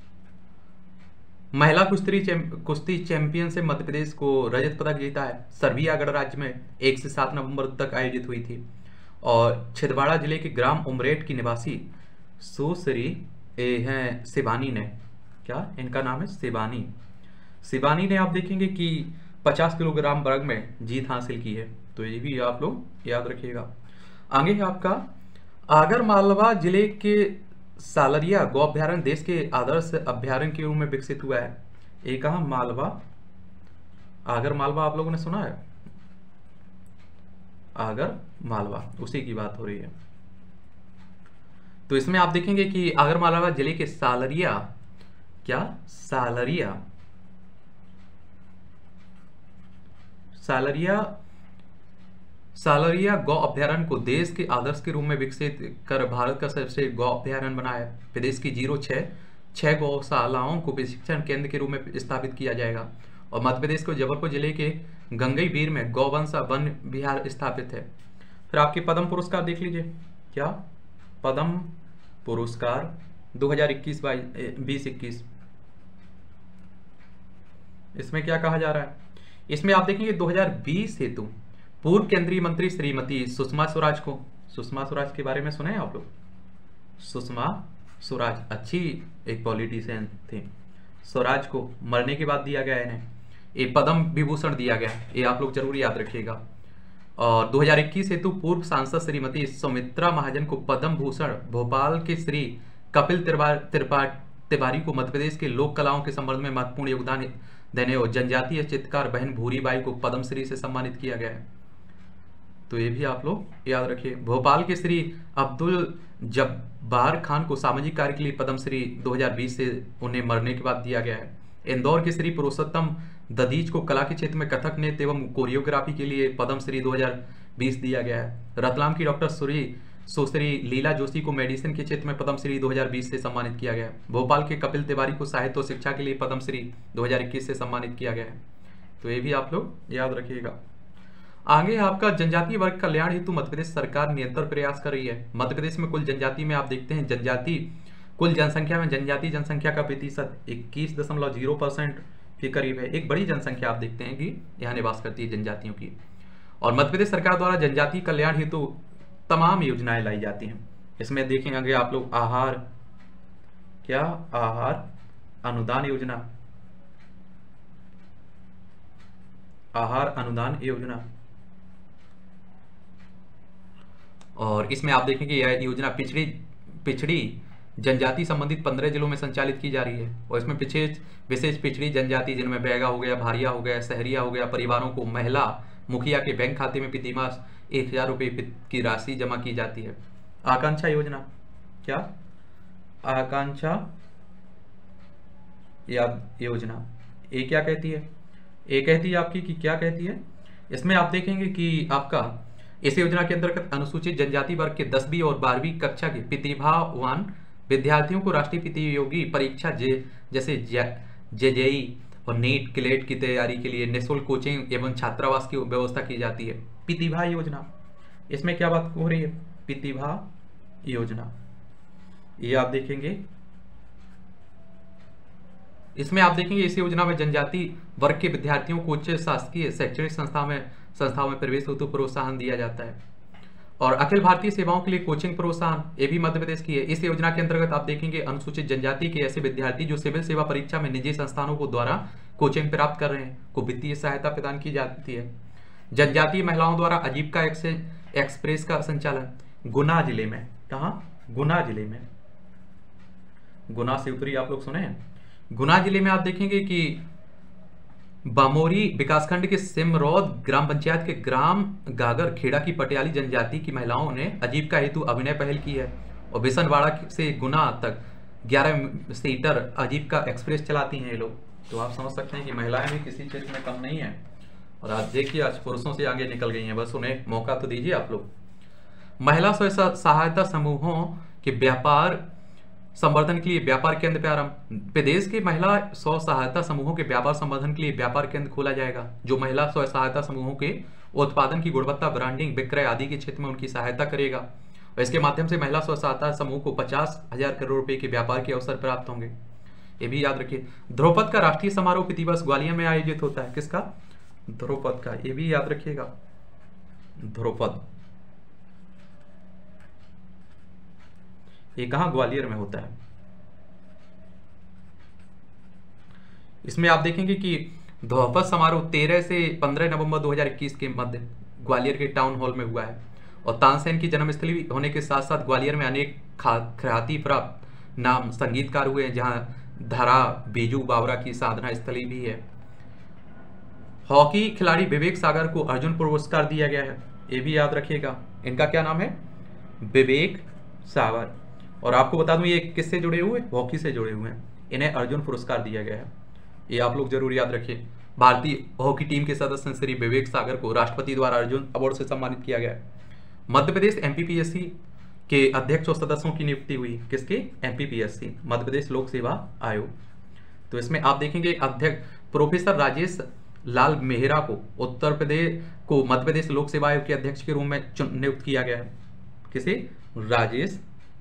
महिला कुश्ती कुश्ती चैंपियनशिप मध्य प्रदेश को रजत पदक जीता है। सर्बिया गणराज्य में एक से सात नवंबर तक आयोजित हुई थी। और छिंदवाड़ा जिले के ग्राम उमरेट की निवासी सुश्री हैं शिवानी ने, क्या इनका नाम है? शिवानी। शिवानी ने आप देखेंगे कि पचास किलोग्राम वर्ग में जीत हासिल की है, तो ये भी आप लोग याद रखिएगा। आगे है आपका आगरमालवा जिले के सालरिया गौ अभ्यारण्य देश के आदर्श अभ्यारण्य के रूप में विकसित हुआ है। एक कहा मालवा, आगर मालवा आप लोगों ने सुना है? आगर मालवा, उसी की बात हो रही है। तो इसमें आप देखेंगे कि आगर मालवा जिले के सालरिया, क्या सालरिया सालरिया सालरिया गौ अभ्यारण्य को देश के आदर्श के रूप में विकसित कर भारत का सबसे गौ अभ्यारण्य बनाया है। प्रदेश की जीरो छह छह गौशालाओं को प्रशिक्षण केंद्र के रूप में स्थापित किया जाएगा। और मध्य प्रदेश को जबलपुर जिले के गंगईबीर में गौवंश वन विहार स्थापित है। फिर आपके पद्म पुरस्कार देख लीजिए, क्या पद्म पुरस्कार दो हज़ार इक्कीस बीस इक्कीस। इसमें क्या कहा जा रहा है, इसमें आप देखेंगे दो हज़ार बीस हेतु पूर्व केंद्रीय मंत्री श्रीमती सुषमा स्वराज को, सुषमा स्वराज के बारे में सुने हैं आप लोग? सुषमा स्वराज अच्छी एक पॉलिटिशियन थे। स्वराज को मरने के बाद दिया गया है इन्हें ये पद्म विभूषण दिया गया, ये आप लोग जरूर याद रखिएगा। और दो हज़ार इक्कीस हेतु पूर्व सांसद श्रीमती सौमित्रा महाजन को पद्म भूषण, भोपाल के श्री कपिल तिवारी को मध्य प्रदेश के लोक कलाओं के संवर्धन में महत्वपूर्ण योगदान देने और जनजातीय चित्रकार बहन भूरी बाई को पद्मश्री से सम्मानित किया गया है। तो ये भी आप लोग याद रखिए। भोपाल के श्री अब्दुल जब्बार खान को सामाजिक कार्य के लिए पद्मश्री दो हज़ार बीस से उन्हें मरने के बाद दिया गया है। इंदौर के श्री पुरुषोत्तम ददीज को कला के क्षेत्र में कथक नृत्य एवं कोरियोग्राफी के लिए पद्मश्री दो हज़ार बीस दिया गया है। रतलाम की डॉक्टर सुरी सुश्री लीला जोशी को मेडिसिन के क्षेत्र में पद्मश्री दो हज़ार बीस से सम्मानित किया गया है। भोपाल के कपिल तिवारी को साहित्य और शिक्षा के लिए पद्मश्री दो हज़ार इक्कीस से सम्मानित किया गया है। तो ये भी आप लोग याद रखिएगा। आगे आपका जनजातीय वर्ग कल्याण हेतु मध्य प्रदेश सरकार निरंतर प्रयास कर रही है। मध्य प्रदेश में कुल जनजाति में आप देखते हैं जनजाति कुल जनसंख्या में जनजातीय जनसंख्या का प्रतिशत इक्कीस दशमलव जीरो परसेंट के करीब है। एक बड़ी जनसंख्या आप देखते हैं कि यहाँ निवास करती है जनजातियों की। और मध्य प्रदेश सरकार द्वारा जनजातीय कल्याण हेतु तमाम योजनाएं लाई जाती हैं। इसमें देखेंगे आप लोग आहार क्या आहार अनुदान योजना, आहार अनुदान योजना, और इसमें आप देखेंगे यह योजना पिछड़ी पिछड़ी जनजाति संबंधित पंद्रह जिलों में संचालित की जा रही है। और इसमें विशेष विशेष पिछड़ी जनजाति जिनमें बैगा हो गया, भारिया हो गया, सहरिया हो गया परिवारों को महिला मुखिया के बैंक खाते में प्रति मास एक हजार रुपये की राशि जमा की जाती है। आकांक्षा योजना क्या आकांक्षा या योजना ये क्या कहती है, ये कहती है आपकी कि क्या कहती है, इसमें आप देखेंगे कि आपका इस योजना के अंतर्गत अनुसूचित जनजाति वर्ग के दसवीं और बारहवीं कक्षा के प्रतिभावान विद्यार्थियों को राष्ट्रीय प्रतियोगी परीक्षा जे, जैसे जेजेई और नीट क्लेट की तैयारी के लिए निःशुल्क कोचिंग एवं छात्रावास की व्यवस्था की जाती है। प्रतिभा योजना, इसमें क्या बात हो रही है, प्रतिभा योजना ये आप देखेंगे। इसमें आप देखेंगे इस योजना में जनजाति वर्ग के विद्यार्थियों को उच्च शासकीय शैक्षणिक संस्था में संस्थाओं में प्रवेश हेतु प्रोत्साहन दिया जाता है। और अखिल भारतीय सेवाओं के लिए कोचिंग प्रोत्साहन ये भी मध्य प्रदेश की है। इस योजना के अंतर्गत आप देखेंगे अनुसूचित जनजाति के ऐसे विद्यार्थी जो सिविल सेवा परीक्षा में निजी संस्थानों को द्वारा कोचिंग प्राप्त कर रहे हैं को वित्तीय सहायता प्रदान की जाती है। जनजातीय महिलाओं द्वारा आजीविका एक्सप्रेस का संचालन गुना जिले में, कहाँ गुना जिले में, गुना से उत्तरी आप लोग सुने हैं। गुना जिले में आप देखेंगे कि बामोरी विकासखंड के सिमरौद ग्राम पंचायत के ग्राम गागर खेड़ा की पटियाली जनजाति की महिलाओं ने आजीविका हेतु अभिनय पहल की है। और बिसनवाड़ा से गुना तक ग्यारह सीटर आजीविका एक्सप्रेस चलाती हैं ये लोग। तो आप समझ सकते हैं कि महिलाएं भी किसी क्षेत्र में कम नहीं है। और आज देखिए आज पुरुषों से आगे निकल गई हैं, बस उन्हें मौका तो दीजिए आप लोग। महिला स्व सहायता समूहों के व्यापार संवर्धन के लिए व्यापार केंद्र प्रारंभ। प्रदेश के महिला स्व सहायता समूहों के व्यापार संवर्धन के लिए व्यापार केंद्र खोला जाएगा जो महिला स्व सहायता समूहों के उत्पादन की गुणवत्ता, ब्रांडिंग, विक्रय आदि के क्षेत्र में उनकी सहायता करेगा। और इसके माध्यम से महिला स्व सहायता समूह को पचास हजार करोड़ रुपए के व्यापार के अवसर प्राप्त होंगे। ये भी याद रखिए। ध्रुपद का राष्ट्रीय समारोह प्रतिवर्ष ग्वालियर में आयोजित होता है। किसका? ध्रुपद का, ये भी याद रखिएगा। ध्रुपद ये कहां? ग्वालियर में होता है। इसमें आप देखेंगे कि ध्रुपद समारोह तेरह से पंद्रह नवंबर दो हज़ार इक्कीस के मध्य ग्वालियर के टाउन हॉल में हुआ है। और तानसेन की जन्मस्थली होने के साथ साथ ग्वालियर में अनेक ख्याति प्राप्त नाम संगीतकार हुए हैं, जहां धरा बीजू बावरा की साधना स्थली भी है। हॉकी खिलाड़ी विवेक सागर को अर्जुन पुरस्कार दिया गया है, ये भी याद रखिएगा। इनका क्या नाम है? विवेक सागर। और आपको बता दूं ये किससे जुड़े हुए? हॉकी से जुड़े हुए हैं। इन्हें अर्जुन पुरस्कार दिया गया है, ये आप लोग जरूर याद रखिए। भारतीय हॉकी टीम के सदस्य श्री विवेक सागर को राष्ट्रपति द्वारा अर्जुन अवार्ड से सम्मानित किया गया है। मध्य प्रदेश एमपीपीएससी के अध्यक्ष और सदस्यों की नियुक्ति हुई। किसके? एमपीपीएससी, मध्य प्रदेश लोक सेवा आयोग। तो इसमें आप देखेंगे अध्यक्ष प्रोफेसर राजेश लाल मेहरा को उत्तर प्रदेश को मध्य प्रदेश लोक सेवा आयोग के अध्यक्ष के रूप में नियुक्त किया गया है। किसे? राजेश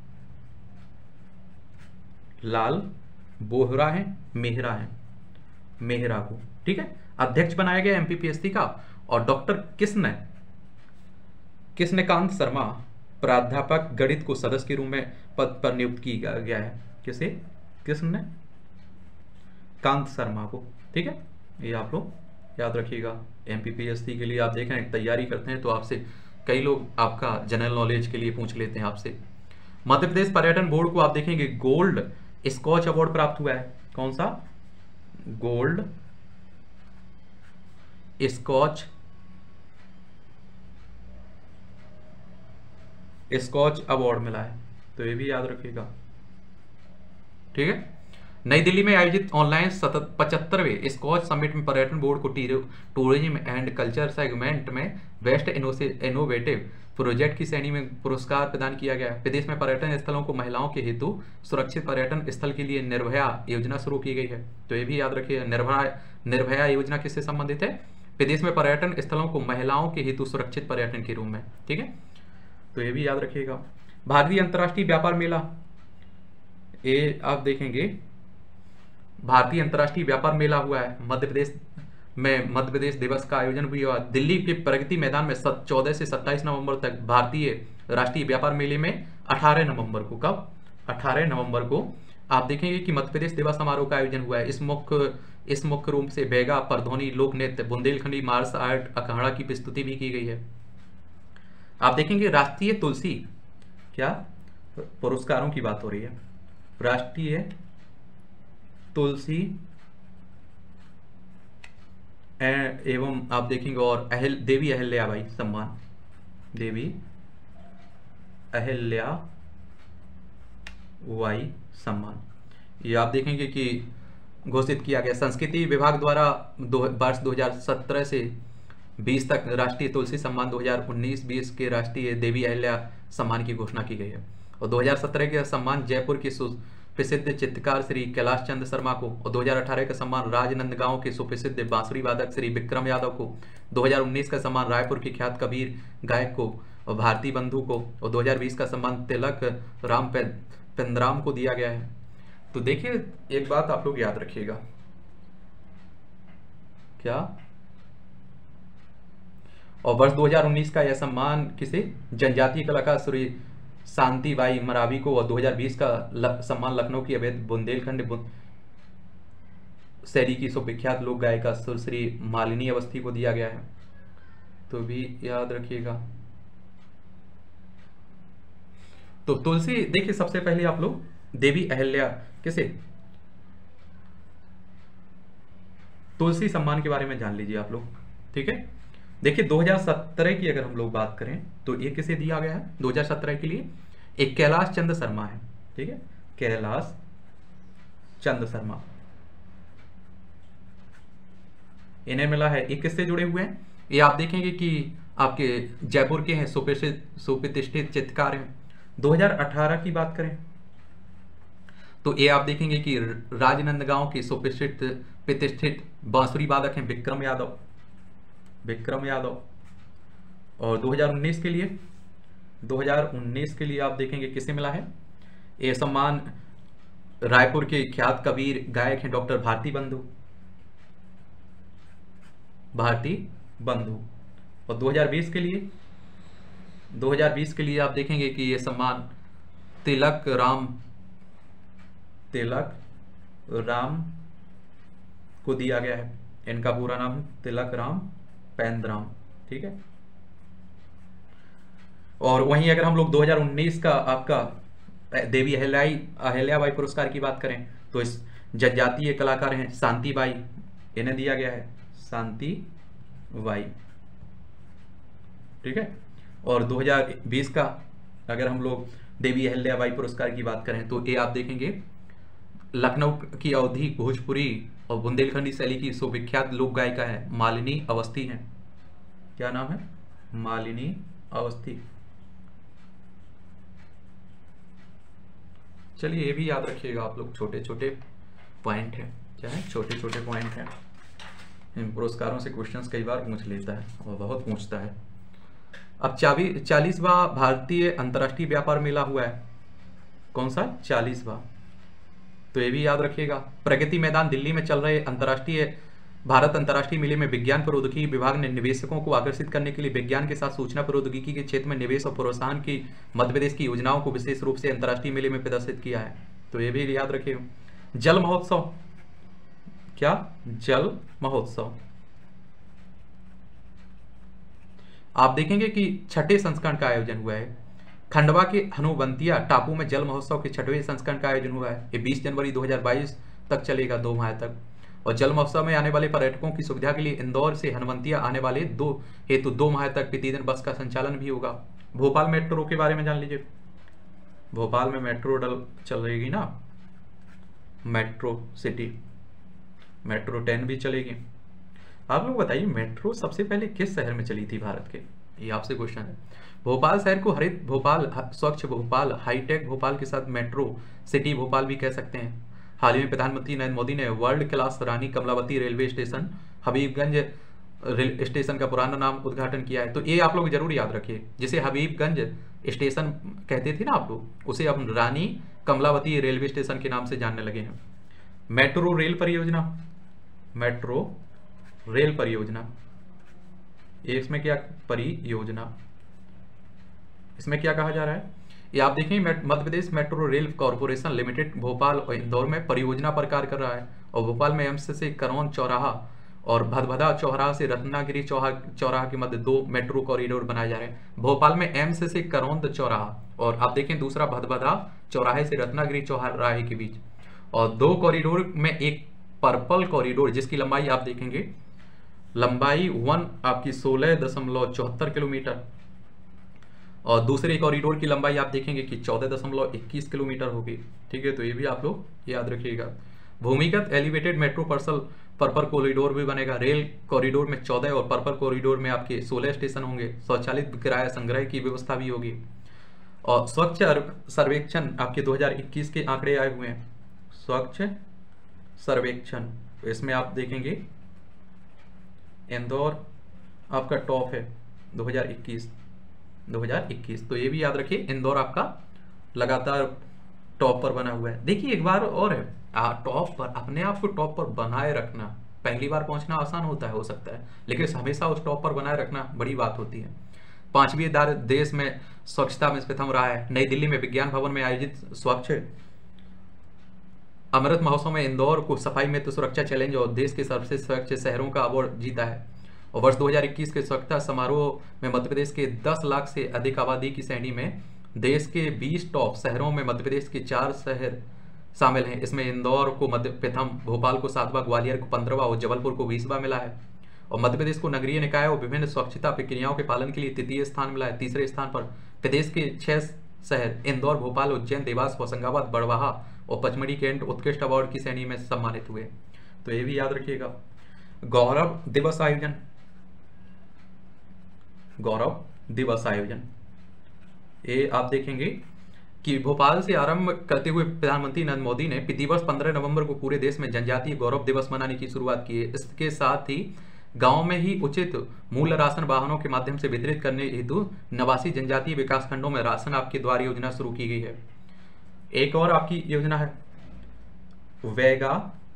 लाल बोहरा है, मेहरा है, मेहरा को, ठीक है, अध्यक्ष बनाया गया एमपीपीएससी का। और डॉक्टर कृष्ण कृष्णकांत शर्मा प्राध्यापक गणित को सदस्य के रूप में पद पर नियुक्त किया गया है। किसे? कृष्ण कांत शर्मा को, ठीक है, ये आप लोग याद रखिएगा। एमपीपीएससी के लिए आप देख रहे हैं तैयारी करते हैं तो आपसे कई लोग आपका जनरल नॉलेज के लिए पूछ लेते हैं आपसे। मध्य प्रदेश पर्यटन बोर्ड को आप देखेंगे गोल्ड स्कॉच अवार्ड प्राप्त हुआ है। कौन सा? गोल्ड स्कॉच स्कॉच अवार्ड मिला है, तो ये भी याद रखिएगा, ठीक है। नई दिल्ली में आयोजित ऑनलाइन पचहत्तरवें स्कॉच समिट में पर्यटन बोर्ड को टूरिज्म एंड कल्चर सेगमेंट में बेस्ट इनोवेटिव प्रोजेक्ट की श्रेणी में पुरस्कार प्रदान किया गया। प्रदेश में पर्यटन स्थलों को महिलाओं के हेतु सुरक्षित पर्यटन स्थल के लिए निर्भया योजना शुरू की गई है, तो ये भी याद रखिए। निर्भया निर्भया योजना किससे संबंधित है? प्रदेश में पर्यटन स्थलों को महिलाओं के हेतु सुरक्षित पर्यटन के रूप में, ठीक है, तो ये भी याद रखिएगा। भारतीय अंतर्राष्ट्रीय व्यापार मेला, ये आप देखेंगे भारतीय अंतर्राष्ट्रीय व्यापार मेला हुआ है मध्य प्रदेश में। मध्य प्रदेश दिवस का आयोजन भी हुआ दिल्ली के प्रगति मैदान में चौदह से सत्ताईस नवंबर तक। भारतीय राष्ट्रीय व्यापार मेले में अठारह नवंबर को, कब? अठारह नवंबर को आप देखेंगे कि मध्य प्रदेश दिवस समारोह का आयोजन हुआ है। इस मुख्य इस मुख्य रूप से बैगा, परधोनी, लोक नृत्य, बुंदेलखंडी मार्शल आर्ट, अखाड़ा की प्रस्तुति भी की गई है। आप देखेंगे राष्ट्रीय तुलसी, क्या पुरस्कारों की बात हो रही है, राष्ट्रीय तुलसी एवं आप देखेंगे और अहल देवी अहिल्याबाई सम्मान, देवी अहिल्याबाई सम्मान, ये आप देखेंगे कि घोषित किया गया। संस्कृति विभाग द्वारा दो वर्ष दो हज़ार सत्रह से बीस तक राष्ट्रीय तुलसी सम्मान दो हज़ार उन्नीस बीस के राष्ट्रीय देवी अहिल्या सम्मान की घोषणा की गई है। और दो हज़ार सत्रह के सम्मान जयपुर के प्रसिद्ध चित्रकार श्री कैलाश चंद्र शर्मा को, और दो हज़ार अठारह का सम्मान राजनंदगांव के सुप्रसिद्ध बांसुरी वादक श्री विक्रम यादव को, दो हज़ार उन्नीस का सम्मान रायपुर के ख्यात कबीर गायक को और भारती बंधु को, और दो हज़ार बीस का सम्मान तिलक राम पेंद्राम को दिया गया है। तो देखिए एक बात आप लोग याद रखिएगा, क्या? और वर्ष दो हज़ार उन्नीस का यह सम्मान किसे? जनजातीय कलाकार श्री शांतिबाई मरावी को, और दो हज़ार बीस का लक, सम्मान लखनऊ की अवैध बुंदेलखंड शैली की सुविख्यात लोक गायिका श्री मालिनी अवस्थी को दिया गया है, तो भी याद रखिएगा। तो तुलसी देखिए, सबसे पहले आप लोग देवी अहिल्या किसे तुलसी सम्मान के बारे में जान लीजिए आप लोग, ठीक है। देखिए दो हज़ार सत्रह की अगर हम लोग बात करें तो ये किसे दिया गया है? दो हज़ार सत्रह के लिए एक कैलाश चंद्र शर्मा है, ठीक है, कैलाश चंद्र शर्मा, इन्हें मिला है। ये किससे जुड़े हुए हैं? ये आप देखेंगे कि आपके जयपुर के हैं, सुप्रसिद्ध सुप्रतिष्ठित चित्रकार हैं। दो हज़ार अठारह की बात करें तो ये आप देखेंगे कि राजनंदगांव के सुप्रसिद्ध प्रतिष्ठित बांसुरी वादक हैं विक्रम यादव, विक्रम यादव। और दो हज़ार उन्नीस के लिए दो हज़ार उन्नीस के लिए आप देखेंगे किसे मिला है? ये सम्मान रायपुर के ख्यात कबीर गायक हैं डॉक्टर भारती बंधु, भारती बंधु। और दो हज़ार बीस के लिए दो हज़ार बीस के लिए आप देखेंगे कि ये सम्मान तिलक राम तिलक राम को दिया गया है। इनका पूरा नाम तिलक राम पेंद्राम, ठीक है। और वहीं अगर हम लोग दो हज़ार उन्नीस का आपका देवी अहिल्याई अहिल्याबाई पुरस्कार की बात करें तो इस जनजातीय कलाकार हैं शांतिबाई, इन्हें दिया गया है शांतिबाई, ठीक है। और दो हज़ार बीस का अगर हम लोग देवी अहिल्याबाई पुरस्कार की बात करें तो ये आप देखेंगे लखनऊ की अवधी भोजपुरी और बुंदेलखंडी शैली की सुविख्यात लोक गायिका है मालिनी अवस्थी हैं। क्या नाम है? मालिनी अवस्थी। चलिए ये भी याद रखिएगा आप लोग, छोटे छोटे पॉइंट हैं, क्या है? छोटे छोटे पॉइंट हैं। इन पुरस्कारों से क्वेश्चंस कई बार पूछ लेता है और बहुत पूछता है। अब चाबी चालीसवां भारतीय अंतर्राष्ट्रीय व्यापार मेला हुआ है। कौन सा? चालीसवां तो ये भी याद रखिएगा। प्रगति मैदान दिल्ली में चल रहे अंतर्राष्ट्रीय भारत अंतर्राष्ट्रीय मेले में विज्ञान प्रौद्योगिकी विभाग ने निवेशकों को आकर्षित करने के लिए विज्ञान के साथ सूचना प्रौद्योगिकी के क्षेत्र में निवेश और प्रोत्साहन की मध्य प्रदेश की योजनाओं को विशेष रूप से अंतर्राष्ट्रीय मेले में प्रदर्शित किया है। तो ये भी याद रखिएगा। जल महोत्सव, क्या जल महोत्सव, आप देखेंगे कि छठे संस्करण का आयोजन हुआ है। खंडवा के हनुवंतिया टापू में जल महोत्सव के छठवें संस्करण का आयोजन हुआ है। ये बीस जनवरी दो हज़ार बाईस तक चलेगा, दो माह तक। और जल महोत्सव में आने वाले पर्यटकों की सुविधा के लिए इंदौर से हनुवंतिया आने वाले दो हेतु दो माह तक प्रतिदिन बस का संचालन भी होगा। भोपाल मेट्रो के बारे में जान लीजिए। भोपाल में मेट्रो डल चल रहेगी ना, मेट्रो सिटी, मेट्रो टेन भी चलेगी। आप लोग बताइए मेट्रो सबसे पहले किस शहर में चली थी भारत के, ये आपसे क्वेश्चन है। भोपाल शहर को हरित भोपाल, स्वच्छ भोपाल, हाईटेक भोपाल के साथ मेट्रो सिटी भोपाल भी कह सकते हैं। हाल ही में प्रधानमंत्री नरेंद्र मोदी ने world class Rani Kamalavati railway station Habibganj rail station का पुराना नाम उद्घाटन किया है। तो ये आप लोग जरूर याद रखिए, जिसे हबीबगंज स्टेशन कहते थे ना आप लोग, उसे अब रानी कमलावती रेलवे स्टेशन के नाम से जानने लगे हैं। मेट्रो रेल परियोजना, मेट्रो रेल परियोजना, इसमें क्या परियोजना, इसमें क्या कहा जा रहा है, ये आप देखें Madhya Pradesh metro rail corporation limited Bhopal और इंदौर में परियोजना पर कार्य कर रहा है। और भोपाल में एम्स से करौन चौराहा और भदभदा चौराहा से रत्नागिरी चौराहा के मध्य दो मेट्रो कॉरिडोर बनाए जा रहे हैं। भोपाल में एम्स से करौंद चौराहा और आप देखें दूसरा भदभदा चौराहे से रत्नागिरी चौराहे के बीच, और दो कॉरिडोर में एक पर्पल कॉरिडोर जिसकी लंबाई आप देखेंगे, लंबाई वन आपकी सोलह दशमलव चौहत्तर किलोमीटर और दूसरे कॉरिडोर की लंबाई आप देखेंगे कि चौदह दशमलव इक्कीस किलोमीटर होगी। ठीक है, तो ये भी आप लोग याद रखिएगा। भूमिगत elevated metro parcel purple corridor भी बनेगा। रेल कॉरिडोर में चौदह और पर्पल कॉरिडोर में आपके सोलह स्टेशन होंगे। स्वचालित किराया संग्रह की व्यवस्था भी होगी। और स्वच्छ सर्वेक्षण आपके दो हज़ार इक्कीस के आंकड़े आए हुए हैं। स्वच्छ सर्वेक्षण, इसमें आप देखेंगे इंदौर आपका टॉप है दो हज़ार इक्कीस दो हज़ार इक्कीस। तो ये भी याद रखिए, इंदौर आपका लगातार टॉप पर बना हुआ है। देखिए एक बार और है, टॉप पर अपने आप को टॉप पर बनाए रखना, पहली बार पहुंचना आसान होता है, हो सकता है, लेकिन हमेशा उस टॉप पर बनाए रखना बड़ी बात होती है। पांचवी देश में स्वच्छता में प्रथम रहा है। नई दिल्ली में विज्ञान भवन में आयोजित स्वच्छ अमृत महोत्सव में इंदौर को सफाई मित्र सुरक्षा चैलेंज और देश के सबसे स्वच्छ शहरों का अवार्ड जीता है। और वर्ष दो हज़ार इक्कीस के स्वच्छता समारोह में मध्य प्रदेश के दस लाख से अधिक आबादी की श्रेणी में देश के बीस टॉप शहरों में मध्य प्रदेश के चार शहर शामिल हैं। इसमें इंदौर को मध्य प्रथम, भोपाल को सातवां, ग्वालियर को पंद्रहवां और जबलपुर को बीसवां मिला है। और मध्य प्रदेश को नगरीय निकाय और विभिन्न स्वच्छता प्रक्रियाओं के पालन के लिए तृतीय स्थान मिला है। तीसरे स्थान पर प्रदेश के छह शहर इंदौर, भोपाल, उज्जैन, देवास, होशंगाबाद, बड़वाहा और पचमढ़ी कैंट उत्कृष्ट अवार्ड की श्रेणी में सम्मानित हुए। तो ये भी याद रखिएगा। गौरव दिवस आयोजन, गौरव दिवस आयोजन, ये आप देखेंगे कि भोपाल से आरंभ करते हुए प्रधानमंत्री नरेंद्र मोदी ने प्रतिवर्ष पंद्रह नवंबर को पूरे देश में जनजातीय गौरव दिवस मनाने की शुरुआत की है। इसके साथ ही गांव में ही उचित मूल्य राशन वाहनों के माध्यम से वितरित करने हेतु नवासी जनजातीय विकास खंडों में राशन आपके द्वार योजना शुरू की गई है। एक और आपकी योजना है वेगा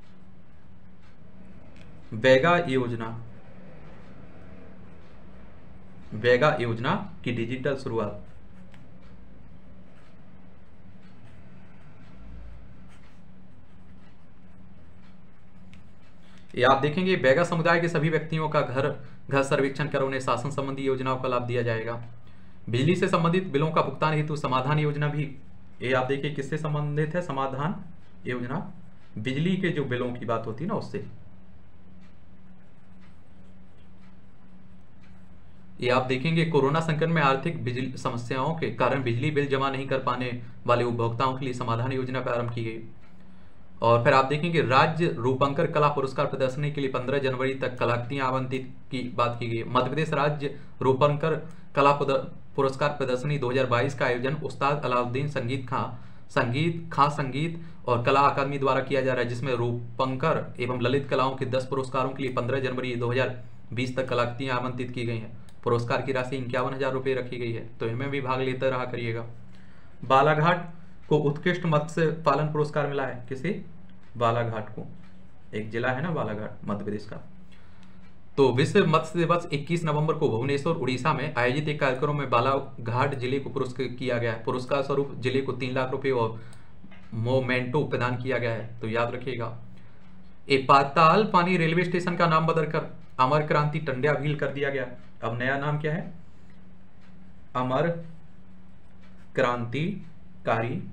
वेगा योजना, वेगा योजना की डिजिटल शुरुआत। ये आप देखेंगे वेगा समुदाय के सभी व्यक्तियों का घर घर सर्वेक्षण कर उन्हें शासन संबंधी योजनाओं का लाभ दिया जाएगा। बिजली से संबंधित बिलों का भुगतान हेतु समाधान योजना भी, ये आप देखिए किससे संबंधित है, समाधान योजना, बिजली के जो बिलों की बात होती है ना उससे। ये आप देखेंगे कोरोना संकट में आर्थिक बिजली समस्याओं के कारण बिजली बिल जमा नहीं कर पाने वाले उपभोक्ताओं के लिए समाधान योजना प्रारंभ की गई। और फिर आप देखेंगे राज्य रूपंकर कला पुरस्कार प्रदर्शनी के लिए पंद्रह जनवरी तक कलाकृतियां आवंटित की बात की गई। मध्य प्रदेश राज्य रूपंकर कला पुरस्कार प्रदर्शनी दो हज़ार बाईस का आयोजन उस्ताद अलाउद्दीन संगीत खां संगीत खां संगीत और कला अकादमी द्वारा किया जा रहा है, जिसमें रूपंकर एवं ललित कलाओं के दस पुरस्कारों के लिए पंद्रह जनवरी दो हज़ार बीस तक कलाकृतियां आवंटित की गई हैं। पुरस्कार की राशि इक्यावन हजार रुपये रखी गई है, तो इनमें भी भाग लेते रहा करिएगा। बालाघाट को उत्कृष्ट मत्स्य पालन पुरस्कार मिला है। किसे? बालाघाट को, एक जिला है ना बालाघाट मध्य प्रदेश का। तो विश्व मत्स्य दिवस इक्कीस नवंबर को भुवनेश्वर उड़ीसा में आयोजित एक कार्यक्रम में बालाघाट जिले को पुरस्कृत किया गया है। पुरस्कार स्वरूप जिले को तीन लाख रुपए और मोमेंटो प्रदान किया गया है, तो याद रखिएगा। एक पाताल पानी रेलवे स्टेशन का नाम बदलकर अमर क्रांति टंड्या भील कर दिया गया। अब नया नाम क्या है? अमर क्रांतिकारी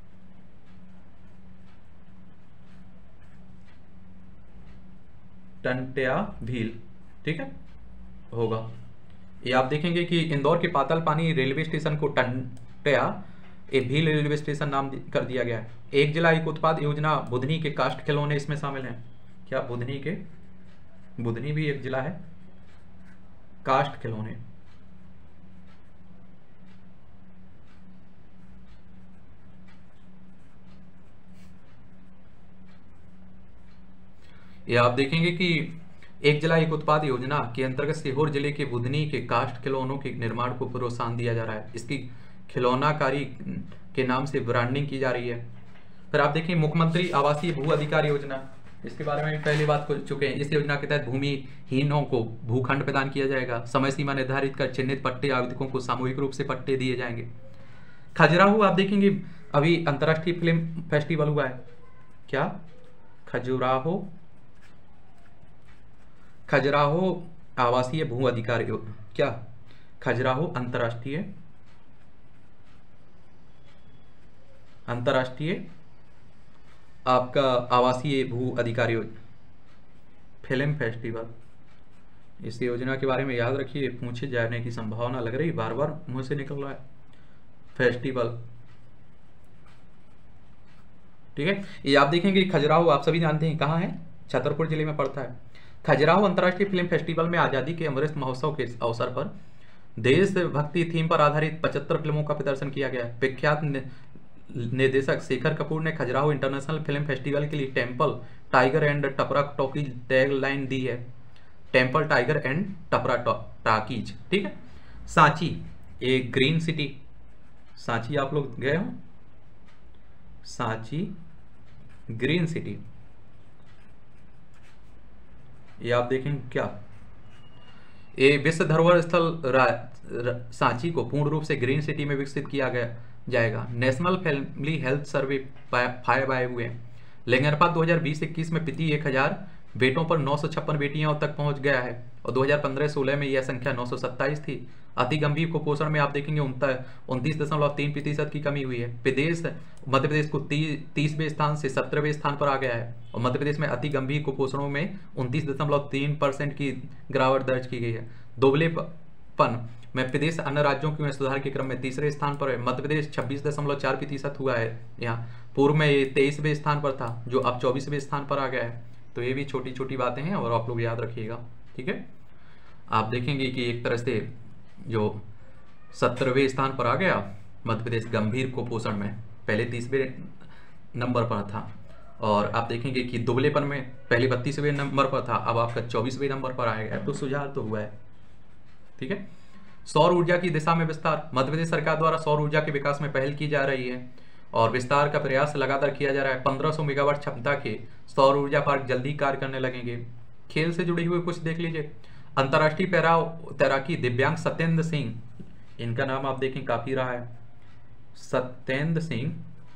टंट्या भील, ठीक है होगा। ये आप देखेंगे कि इंदौर के पाताल पानी रेलवे स्टेशन को टंट्या ए भील रेलवे स्टेशन नाम कर दिया गया है। एक जिला एक उत्पाद योजना बुधनी के कास्ट खिलौने इसमें शामिल हैं। क्या? बुधनी के, बुधनी भी एक जिला है, कास्ट खिलौने। ये आप देखेंगे कि एक जिला एक उत्पाद योजना के अंतर्गत सीहोर जिले के बुधनी के कास्ट खिलौनों के निर्माण को प्रोत्साहन दिया जा रहा है। इसकी खिलौनाकारी के नाम से ब्रांडिंग की जा रही है। फिर आप देखिए मुख्यमंत्री आवासीय भू अधिकार योजना, इसके बारे में पहले बात कर चुके हैं। इस योजना के तहत भूमिहीनों को भूखंड प्रदान किया जाएगा। समय सीमा निर्धारित कर चिन्हित पट्टे आवेदकों को सामूहिक रूप से पट्टे दिए जाएंगे। खजुराहो आप देखेंगे अभी अंतर्राष्ट्रीय फिल्म फेस्टिवल हुआ है। क्या? खजुराहो खजुराहो आवासीय भू अधिकार क्या? खजुराहो अंतर्राष्ट्रीय अंतर्राष्ट्रीय आपका आवासीय भू अधिकार फिल्म फेस्टिवल। इस योजना के बारे में याद रखिए, पूछे जाने की संभावना लग रही, बार बार मुंह से निकल रहा है फेस्टिवल, ठीक है। ये आप देखेंगे खजुराहो आप सभी जानते हैं कहाँ है? छतरपुर जिले में पड़ता है। खजुराहो अंतर्राष्ट्रीय फिल्म फेस्टिवल में आजादी के अमृत महोत्सव के अवसर पर देशभक्ति थीम पर आधारित पचहत्तर फिल्मों का प्रदर्शन किया गया है। विख्यात निर्देशक शेखर कपूर ने खजुराहो इंटरनेशनल फिल्म फेस्टिवल के लिए temple tiger and Tapra talkies tag line दी है। Temple tiger and Tapra talkies, ठीक है। सांची एक ग्रीन सिटी, सांची आप लोग गए हो? सांची ग्रीन सिटी, ये आप देखें क्या? ये विश्व धरोहर स्थल सांची को पूर्ण रूप से ग्रीन सिटी में विकसित किया गया जाएगा। National family health survey five आए हुए हैं। लिंगानुपात दो हज़ार बीस इक्कीस में प्रति एक हजार बेटों पर नौ सौ छप्पन बेटियों तक पहुंच गया है और दो हज़ार पंद्रह सोलह में यह संख्या नौ सौ सत्ताईस थी। अति गंभीर कुपोषण में आप देखेंगे उनतीस दशमलव तीन प्रतिशत की कमी हुई है। प्रदेश मध्य प्रदेश को तीसवें स्थान से सत्रहवें स्थान पर आ गया है और मध्य प्रदेश में अति गंभीर कुपोषणों में उनतीस दशमलव तीन परसेंट की गिरावट दर्ज की गई है। दोगलेपन में प्रदेश अन्य राज्यों में सुधार के क्रम में तीसरे स्थान पर है। मध्य प्रदेश छब्बीस दशमलव चार प्रतिशत हुआ है यहाँ, पूर्व में ये तेईसवें स्थान पर था जो अब चौबीसवें स्थान पर आ गया है। तो ये भी छोटी छोटी बातें हैं और आप लोग याद रखिएगा, ठीक है। आप देखेंगे कि एक तरह से जो सत्रहवें स्थान पर आ गया मध्य प्रदेश गंभीर कुपोषण में, पहले तीसवें नंबर पर था। और आप देखेंगे कि दुबलेपन में पहले बत्तीसवें नंबर पर था, अब आपका चौबीसवें नंबर पर आएगा। तो सुधार तो हुआ है, ठीक है। सौर ऊर्जा की दिशा में विस्तार, मध्य प्रदेश सरकार द्वारा सौर ऊर्जा के विकास में पहल की जा रही है और विस्तार का प्रयास लगातार किया जा रहा है। पंद्रह सौ मेगावाट क्षमता के सौर ऊर्जा पार्क जल्दी कार्य करने लगेंगे। खेल से जुड़े हुए कुछ देख लीजिए। अंतर्राष्ट्रीय पैरा तैराकी दिव्यांग सत्येंद्र सिंह, इनका नाम आप देखें काफी रहा है, सत्येंद्र सिंह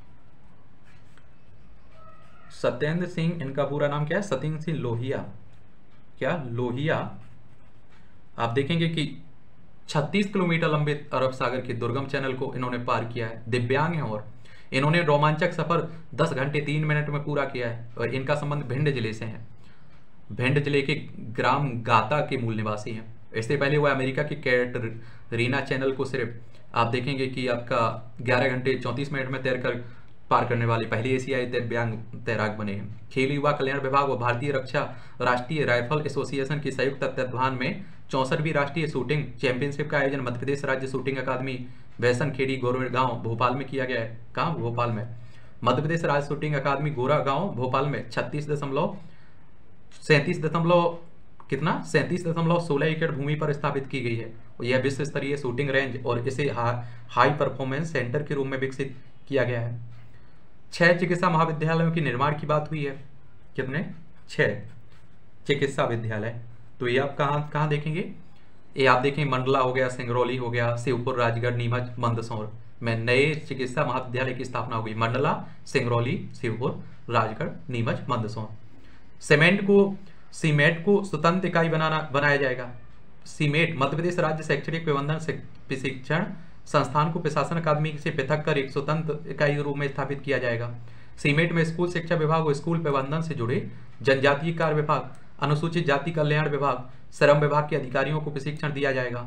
सत्येंद्र सिंह इनका पूरा नाम क्या है? सत्येंद्र सिंह लोहिया, क्या लोहिया। आप देखेंगे कि छत्तीस किलोमीटर लंबे अरब सागर के दुर्गम चैनल को इन्होंने पार किया है। दिव्यांग है और इन्होंने रोमांचक सफर दस घंटे तीन मिनट में पूरा किया है और इनका संबंध भिंड जिले से है। भिंड जिले के ग्राम गाता के मूल निवासी हैं। इससे पहले वो अमेरिका के कैटरीना चैनल को सिर्फ आप देखेंगे कि आपका ग्यारह घंटे चौंतीस मिनट में तैरकर पार करने वाले पहले एशियाई दिव्यांग तैराक बने हैं। खेल युवा कल्याण विभाग और भारतीय रक्षा राष्ट्रीय राइफल एसोसिएशन के संयुक्त तत्वाधान में चौसठवीं राष्ट्रीय शूटिंग चैंपियनशिप का आयोजन मध्य प्रदेश राज्य शूटिंग अकादमी वैसन खेड़ी गोरेगांव भोपाल में किया गया है। कहाँ? भोपाल में। मध्य प्रदेश राज्य शूटिंग अकादमी गोरागांव भोपाल में छत्तीस दशमलव सैंतीस दशमलव कितना सैंतीस दशमलव सोलह एकड़ भूमि पर स्थापित की गई है। यह विश्व स्तरीय शूटिंग रेंज और इसे हा, हाई परफॉर्मेंस सेंटर के रूप में विकसित किया गया है। छह चिकित्सा महाविद्यालयों की निर्माण की बात हुई है। कितने? छह चिकित्सा विद्यालय। तो ये आप कहाँ कहाँ देखेंगे? ये आप देखें मंडला हो गया, सिंगरौली हो गया, शिवपुर, राजगढ़, नीमच, मंदसौर में नए चिकित्सा महाविद्यालय की स्थापना हुई। मंडला, सिंगरौली, शिवपुर, राजगढ़, नीमच, मंदसौर। सीमेंट को सीमेंट को स्वतंत्र इकाई बनाना बनाया जाएगा। सीमेंट मध्य प्रदेश राज्य शैक्षणिक प्रबंधन प्रशिक्षण संस्थान को प्रशासन अकादमी से पृथक कर एक स्वतंत्र इकाई के रूप में स्थापित किया जाएगा। सीमेंट में स्कूल शिक्षा विभाग और स्कूल प्रबंधन से जुड़े जनजातीय कार्य विभाग, अनुसूचित जाति कल्याण विभाग, श्रम विभाग के अधिकारियों को प्रशिक्षण दिया जाएगा।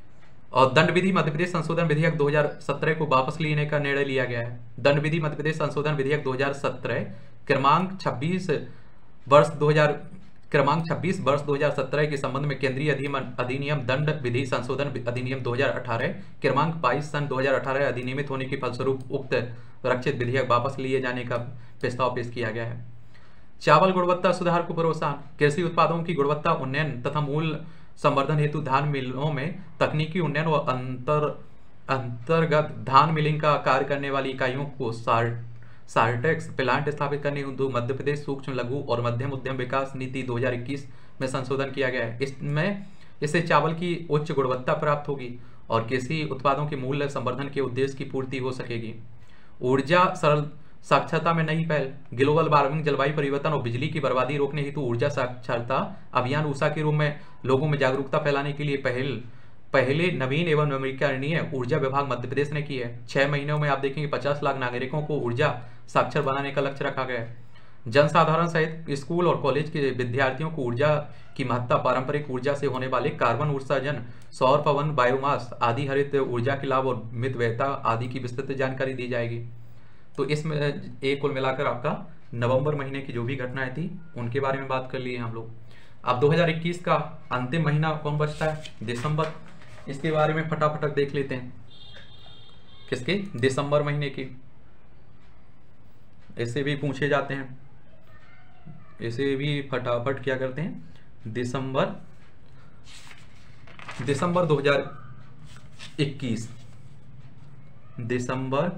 और दंड विधि मध्य प्रदेश संशोधन विधेयक दो हज़ार सत्रह को वापस लेने का निर्णय लिया गया है। दंड विधि मध्य प्रदेश संशोधन विधेयक दो हज़ार सत्रह क्रमांक छब्बीस वर्ष दो हज़ार क्रमांक छब्बीस वर्ष दो हज़ार सत्रह के संबंध में केंद्रीय अधिनियम दंड विधि संशोधन अधिनियम दो हज़ार अठारह क्रमांक बाईस सन दो हज़ार अठारह अधिनियमित होने के फलस्वरूप उक्त रक्षित विधेयक वापस लिए जाने का प्रस्ताव पेश किया गया है। चावल गुणवत्ता सुधार को प्रोत्साहन। कृषि उत्पादों की गुणवत्ता उन्नयन तथा मूल्य संवर्धन हेतु धान मिलों में तकनीकी उन्नयन व अंतर अंतर्गत धान मिलिंग का कार्य करने वाली इकाइयों को सार सार्टेक्स प्लांट स्थापित करने हेतु मध्य प्रदेश सूक्ष्म लघु और मध्यम उद्यम विकास नीति दो हज़ार इक्कीस में संशोधन किया गया है। इसमें इससे चावल की उच्च गुणवत्ता प्राप्त होगी और कृषि उत्पादों के मूल्य संवर्धन के उद्देश्य की पूर्ति हो सकेगी। ऊर्जा सरल साक्षरता में नई पहल। ग्लोबल वार्मिंग, जलवायु परिवर्तन और बिजली की बर्बादी रोकने हेतु ऊर्जा साक्षरता अभियान ऊषा के रूप में लोगों में जागरूकता फैलाने के लिए पहल पहले नवीन एवं नवीकरणीय ऊर्जा विभाग मध्य प्रदेश ने की है। छह महीनों में आप देखेंगे पचास लाख नागरिकों को ऊर्जा साक्षर बनाने का लक्ष्य रखा गया है। जनसाधारण सहित स्कूल और कॉलेज के विद्यार्थियों को ऊर्जा की महत्ता, पारंपरिक ऊर्जा से होने वाले कार्बन उत्सर्जन, सौर, पवन, बायोमास आदि, हरित ऊर्जा के लाभ और मितव्ययता आदि की विस्तृत जानकारी दी जाएगी। तो इसमें एक कुल मिलाकर आपका नवंबर महीने की जो भी घटनाएं थी उनके बारे में बात कर लिए हम लोग। अब दो हज़ार इक्कीस का अंतिम महीना कौन बचता है? दिसंबर। इसके बारे में फटाफट देख लेते हैं। किसके? दिसंबर महीने की। ऐसे भी पूछे जाते हैं, ऐसे भी फटाफट क्या करते हैं? दिसंबर दिसंबर दो हज़ार इक्कीस दिसंबर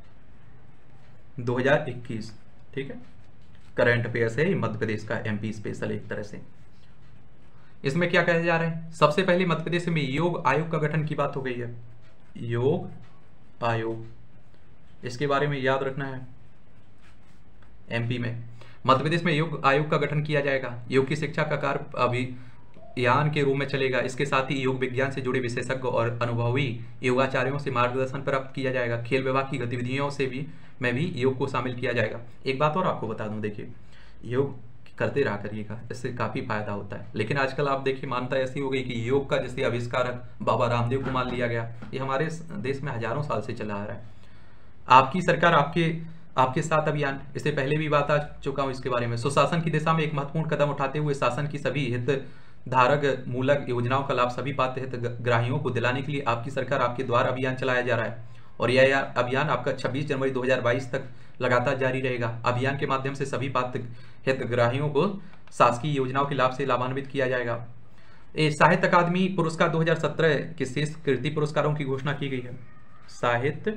दो हज़ार इक्कीस, ठीक है। करंट अफेयर्स है मध्य प्रदेश का, एमपी स्पेशल एक तरह से। इसमें क्या कहा जा रहा है? सबसे पहले मध्य प्रदेश में योग आयोग का गठन की बात हो गई है। योग आयोग, इसके बारे में याद रखना है। एमपी में मध्य प्रदेश में योग आयोग का गठन किया जाएगा। योग की शिक्षा का कार्य अभियान के रूप में चलेगा। इसके साथ ही योग विज्ञान से जुड़े विशेषज्ञ और अनुभवी योगाचार्यों से मार्गदर्शन प्राप्त किया जाएगा। खेल विभाग की गतिविधियों से भी में भी योग को शामिल किया जाएगा। एक बात और आपको बता दूं, देखिए योग करते रहा करिएगा, इससे काफी फायदा होता है। लेकिन आजकल आप देखिए मान्यता ऐसी हो गई कि योग का जैसे आविष्कारक बाबा रामदेव को मान लिया गया। ये हमारे देश में हजारों साल से चला आ रहा है। आपकी सरकार आपके आपके साथ अभियान, इससे पहले भी बात आ चुका हूं इसके बारे में। सुशासन की दिशा में एक महत्वपूर्ण कदम उठाते हुए शासन की सभी हित धारक मूलक योजनाओं का लाभ सभी पात्र हितग्राहियों को दिलाने के लिए आपकी सरकार आपके द्वार अभियान चलाया जा रहा है और यह अभियान आपका छब्बीस जनवरी दो हज़ार बाईस तक लगातार जारी रहेगा। अभियान के माध्यम से सभी पात्र हितग्राहियों को शासकीय योजनाओं के लाभ से लाभान्वित किया जाएगा। साहित्य अकादमी पुरस्कार दो हज़ार सत्रह के शेष कृति पुरस्कारों की घोषणा की गई है। साहित्य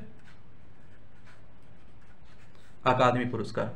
अकादमी पुरस्कार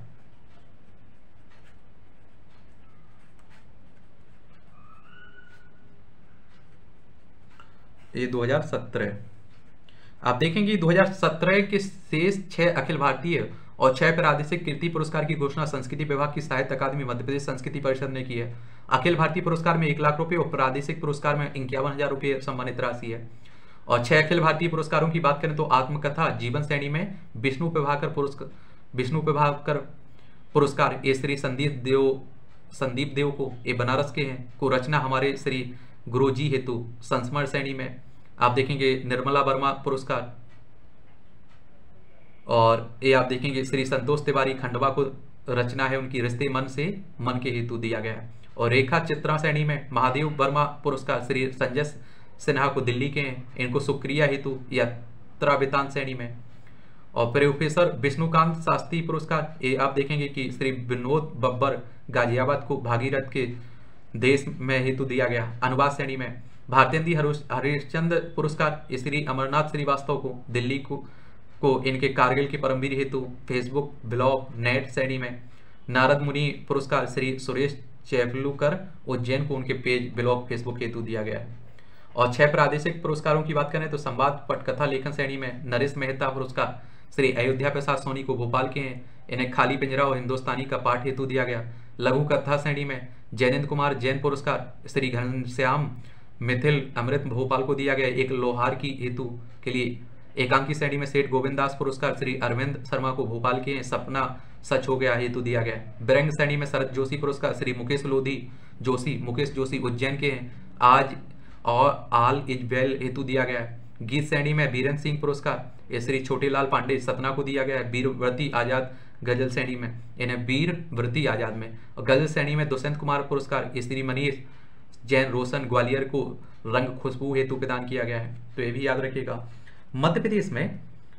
ये दो हज़ार सत्रह, आप देखेंगे दो हज़ार सत्रह के शेष छह अखिल भारतीय और छह प्रादेशिक कीर्ति पुरस्कार की घोषणा संस्कृति विभाग की साहित्य अकादमी मध्य प्रदेश संस्कृति परिषद ने की है। अखिल भारतीय पुरस्कार में एक लाख रुपए और प्रादेशिक पुरस्कार में इक्यावन हजार रुपये सम्मानित राशि है। और छह अखिल भारतीय पुरस्कारों की बात करें तो आत्मकथा जीवन श्रेणी में विष्णु प्रभाकर पुरस्कार विष्णु प्रभाकर पुरस्कार ये श्री संदीप देव संदीप देव को, ये बनारस के हैं, को रचना हमारे श्री गुरु जी हेतु संस्मरण श्रेणी में आप देखेंगे निर्मला वर्मा पुरस्कार। और ये आप देखेंगे श्री संतोष तिवारी खंडवा को रचना है उनकी रिश्ते मन से मन के हेतु दिया गया है। और रेखा चित्रा श्रेणी में महादेव वर्मा पुरस्कार श्री संजय सिन्हा को दिल्ली के हैं, इनको सुक्रिया हेतु यात्रा वितान श्रेणी में। और प्रोफेसर विष्णुकांत शास्त्री पुरस्कार ये आप देखेंगे कि श्री विनोद बब्बर गाजियाबाद को भागीरथ के देश में हेतु दिया गया अनुवाद श्रेणी में। भारतेंद्र हरिश्चंद्र पुरस्कार श्री अमरनाथ श्रीवास्तव को दिल्ली को को इनके कारगिल की परमवीर हेतु फेसबुक ब्लॉग नेट श्रेणी में, नारद मुनि पुरस्कार श्री सुरेश चेवलुकर उज्जैन को उनके पेज ब्लॉग फेसबुक हेतु दिया गया है। और छह प्रादेशिक पुरस्कारों की बात करें तो संवाद पटकथा लेखन श्रेणी में नरेश मेहता पुरस्कार श्री अयोध्या प्रसाद सोनी को भोपाल के हैं, इन्हें खाली पिंजरा और हिंदुस्तानी का पाठ हेतु दिया गया। लघु कथा श्रेणी में जैनेन्द्र कुमार जैन पुरस्कार श्री घनश्याम मिथिल अमृत भोपाल को दिया गया एक लोहार की हेतु के लिए। एकांकी श्रेणी में सेठ गोविंद दास पुरस्कार श्री अरविंद शर्मा को भोपाल के हैं, सपना सच हो गया हेतु दिया गया। व्यंग्य श्रेणी में शरद जोशी पुरस्कार श्री मुकेश लोधी जोशी मुकेश जोशी उज्जैन के हैं, आज और आल इज वेल हेतु दिया गया है। गीत श्रेणी में बीरेंद्र सिंह पुरस्कार ये श्री छोटेलाल पांडे सतना को दिया गया है। वीरव्रती आजाद गजल श्रेणी में इन्हें वीरव्रती आजाद में, और गजल श्रेणी में दुष्यंत कुमार पुरस्कार श्री मनीष जैन रोशन ग्वालियर को रंग खुशबू हेतु प्रदान किया गया है। तो ये भी याद रखिएगा। मध्य प्रदेश में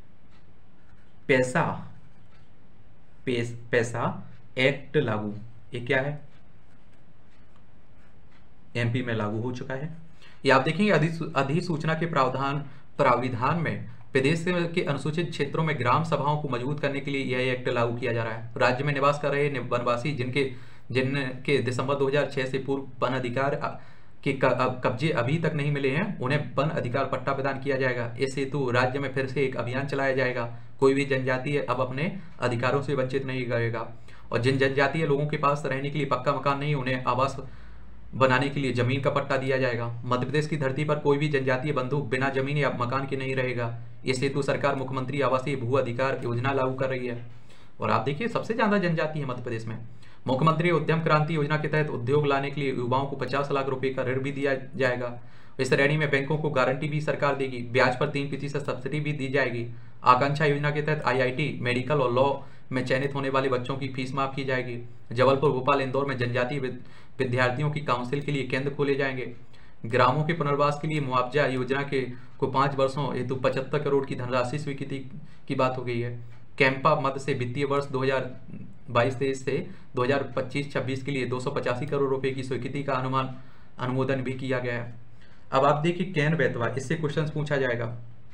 पैसा पेस, पैसा एक्ट लागू, ये क्या है, एमपी में लागू हो चुका है। ये आप देखेंगे अधिसूचना के प्रावधान प्राविधान में प्रदेश के अनुसूचित क्षेत्रों में ग्राम सभाओं को मजबूत करने के लिए यह एक्ट लागू किया जा रहा है। राज्य में निवास कर रहे वनवासी जिनके जिनके दिसंबर दो हज़ार छह से पूर्व वन अधिकार के कब्जे अभी तक नहीं मिले हैं, उन्हें वन अधिकार पट्टा प्रदान किया जाएगा। इस हेतु राज्य में फिर से एक अभियान चलाया जाएगा। कोई भी जनजातीय अब अपने अधिकारों से वंचित नहीं रहेगा। और जिन जनजातीय लोगों के पास रहने के लिए पक्का मकान नहीं, उन्हें आवास बनाने के लिए जमीन का पट्टा दिया जाएगा। मध्य प्रदेश की धरती पर कोई भी जनजातीय बंधु बिना जमीन या मकान के नहीं रहेगा। इस हेतु सरकार मुख्यमंत्री आवासीय भू अधिकार योजना लागू कर रही है। और आप देखिए सबसे ज्यादा जनजाति है मध्य प्रदेश में। मुख्यमंत्री उद्यम क्रांति योजना के तहत उद्योग लाने के लिए युवाओं को पचास लाख रुपए का ऋण भी दिया जाएगा। इस श्रेणी में बैंकों को गारंटी भी सरकार देगी, ब्याज पर तीन प्रतिशत सब्सिडी भी दी जाएगी। आकांक्षा योजना के तहत आईआईटी मेडिकल और लॉ में चयनित होने वाले बच्चों की फीस माफ की जाएगी। जबलपुर भोपाल इंदौर में जनजातीय विद्यार्थियों की काउंसिल के लिए केंद्र खोले जाएंगे। ग्रामों के पुनर्वास के लिए मुआवजा योजना के को पांच वर्षों हेतु पचहत्तर करोड़ की धनराशि स्वीकृति की बात हो गई है। कैंपा मद से वित्तीय वर्ष दो हज़ार बाईस तेईस से दो हज़ार पच्चीस छब्बीस के लिए दो सौ पचासी करोड़ रुपए की स्वीकृति का अनुमान अनुमोदन भी किया गया है। अब आप देखिए कैन बेतवा, इससे क्वेश्चन पूछा जाएगा।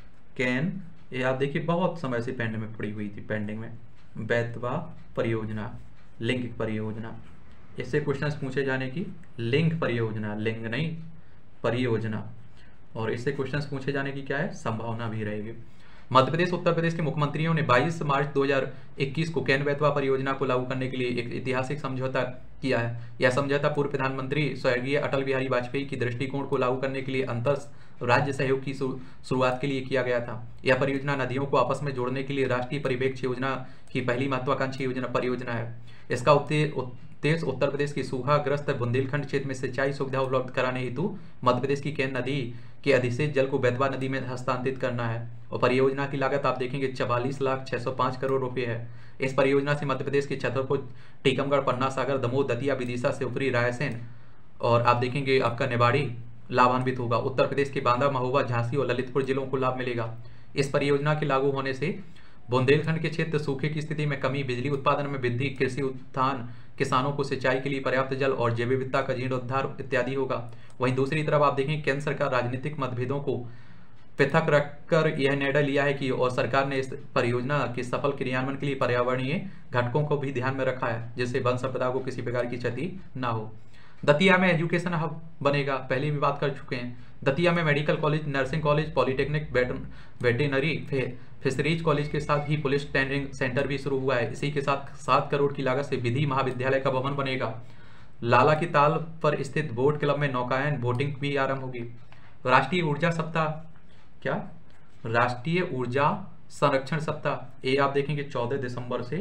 कैन ये आप देखिए बहुत समय से पेंडिंग में पड़ी हुई थी, पेंडिंग में बेतवा परियोजना लिंक परियोजना, इससे क्वेश्चंस पूछे जाने की लिंक परियोजना, लिंक नहीं परियोजना, और इससे क्वेश्चंस पूछे जाने की क्या है संभावना भी रहेगी। मध्य प्रदेश उत्तर प्रदेश के मुख्यमंत्रियों ने बाईस मार्च दो हज़ार इक्कीस को कैन बेतवा परियोजना को लागू करने के लिए एक ऐतिहासिक समझौता किया है। यह समझौता पूर्व प्रधानमंत्री स्वर्गीय अटल बिहारी वाजपेयी की दृष्टिकोण को लागू करने के लिए अंतर राज्य सहयोग की शुरुआत के लिए किया गया था। यह परियोजना नदियों को आपस में जोड़ने के लिए राष्ट्रीय परिप्रेक्ष्य योजना की पहली महत्वाकांक्षी योजना परियोजना है। इसका उद्देश्य उत्तर प्रदेश की सूखाग्रस्त बुंदेलखंड क्षेत्र में सिंचाई सुविधा उपलब्ध कराने हेतु मध्य प्रदेश की कैन नदी के अधिशेष जल को बेतवा नदी में हस्तांतरित करना है। और परियोजना की लागत आप देखेंगे चवालीस लाख छह सौ पाँच करोड़ रुपए है। इस परियोजना से मध्य प्रदेश के छतरपुर, टीकमगढ़, पन्ना सागर, दमोह, दतिया, विदिशा, शिवपुरी, रायसेन और आप देखेंगे आपका निवाड़ी लाभान्वित होगा। उत्तर प्रदेश के बांदा, महोबा, झांसी और ललितपुर जिलों को लाभ मिलेगा। इस परियोजना के लागू होने से बुंदेलखंड के क्षेत्र सूखे की स्थिति में कमी, बिजली उत्पादन में वृद्धि, कृषि उत्थान, किसानों को सिंचाई के लिए पर्याप्त जल और जैव विविधता का जीर्णोद्धार इत्यादि होगा। वहीं दूसरी तरफ आप देखें केंद्र सरकार राजनीतिक मतभेदों को पृथक रखकर यह निर्णय लिया है कि और सरकार ने इस परियोजना के सफल क्रियान्वयन के लिए पर्यावरणीय घटकों को भी ध्यान में रखा है, जिससे वन संपदा को किसी प्रकार की क्षति ना हो। दतिया में एजुकेशन हब बनेगा, पहले भी बात कर चुके हैं। दतिया में medical college, nursing college, polytechnic, veterinary, fisheries college के साथ ही पुलिस ट्रेनिंग सेंटर भी शुरू हुआ है। इसी के साथ सात करोड़ की लागत से विधि महाविद्यालय का भवन बनेगा। लाला की ताल पर स्थित बोट क्लब में नौकायन बोटिंग भी आरंभ होगी। राष्ट्रीय ऊर्जा सप्ताह, क्या राष्ट्रीय ऊर्जा संरक्षण सप्ताह, ये आप देखेंगे चौदह दिसंबर से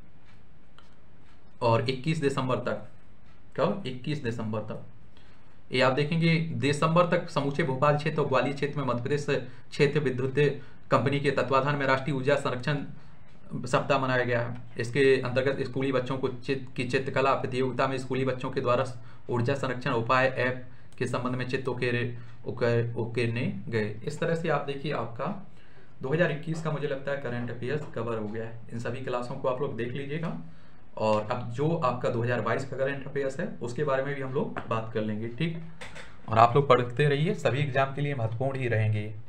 और इक्कीस दिसंबर तक, कब इक्कीस दिसंबर तक, ये आप देखेंगे दिसंबर तक समूचे भोपाल क्षेत्र और ग्वालियर क्षेत्र में मध्य प्रदेश क्षेत्र विद्युत कंपनी के तत्वाधान में राष्ट्रीय ऊर्जा संरक्षण सप्ताह मनाया गया है। इसके अंतर्गत स्कूली बच्चों को चित्र की चित्रकला प्रतियोगिता में स्कूली बच्चों के द्वारा ऊर्जा संरक्षण उपाय ऐप के संबंध में चित्र उकेरे उकेरने गए। इस तरह से आप देखिए आपका दो हज़ार इक्कीस का मुझे लगता है करंट अफेयर्स कवर हो गया है। इन सभी क्लासों को आप लोग देख लीजिएगा और अब जो आपका दो हज़ार बाईस का करंट अफेयर्स है उसके बारे में भी हम लोग बात कर लेंगे, ठीक। और आप लोग पढ़ते रहिए, सभी एग्जाम के लिए महत्वपूर्ण ही रहेंगे।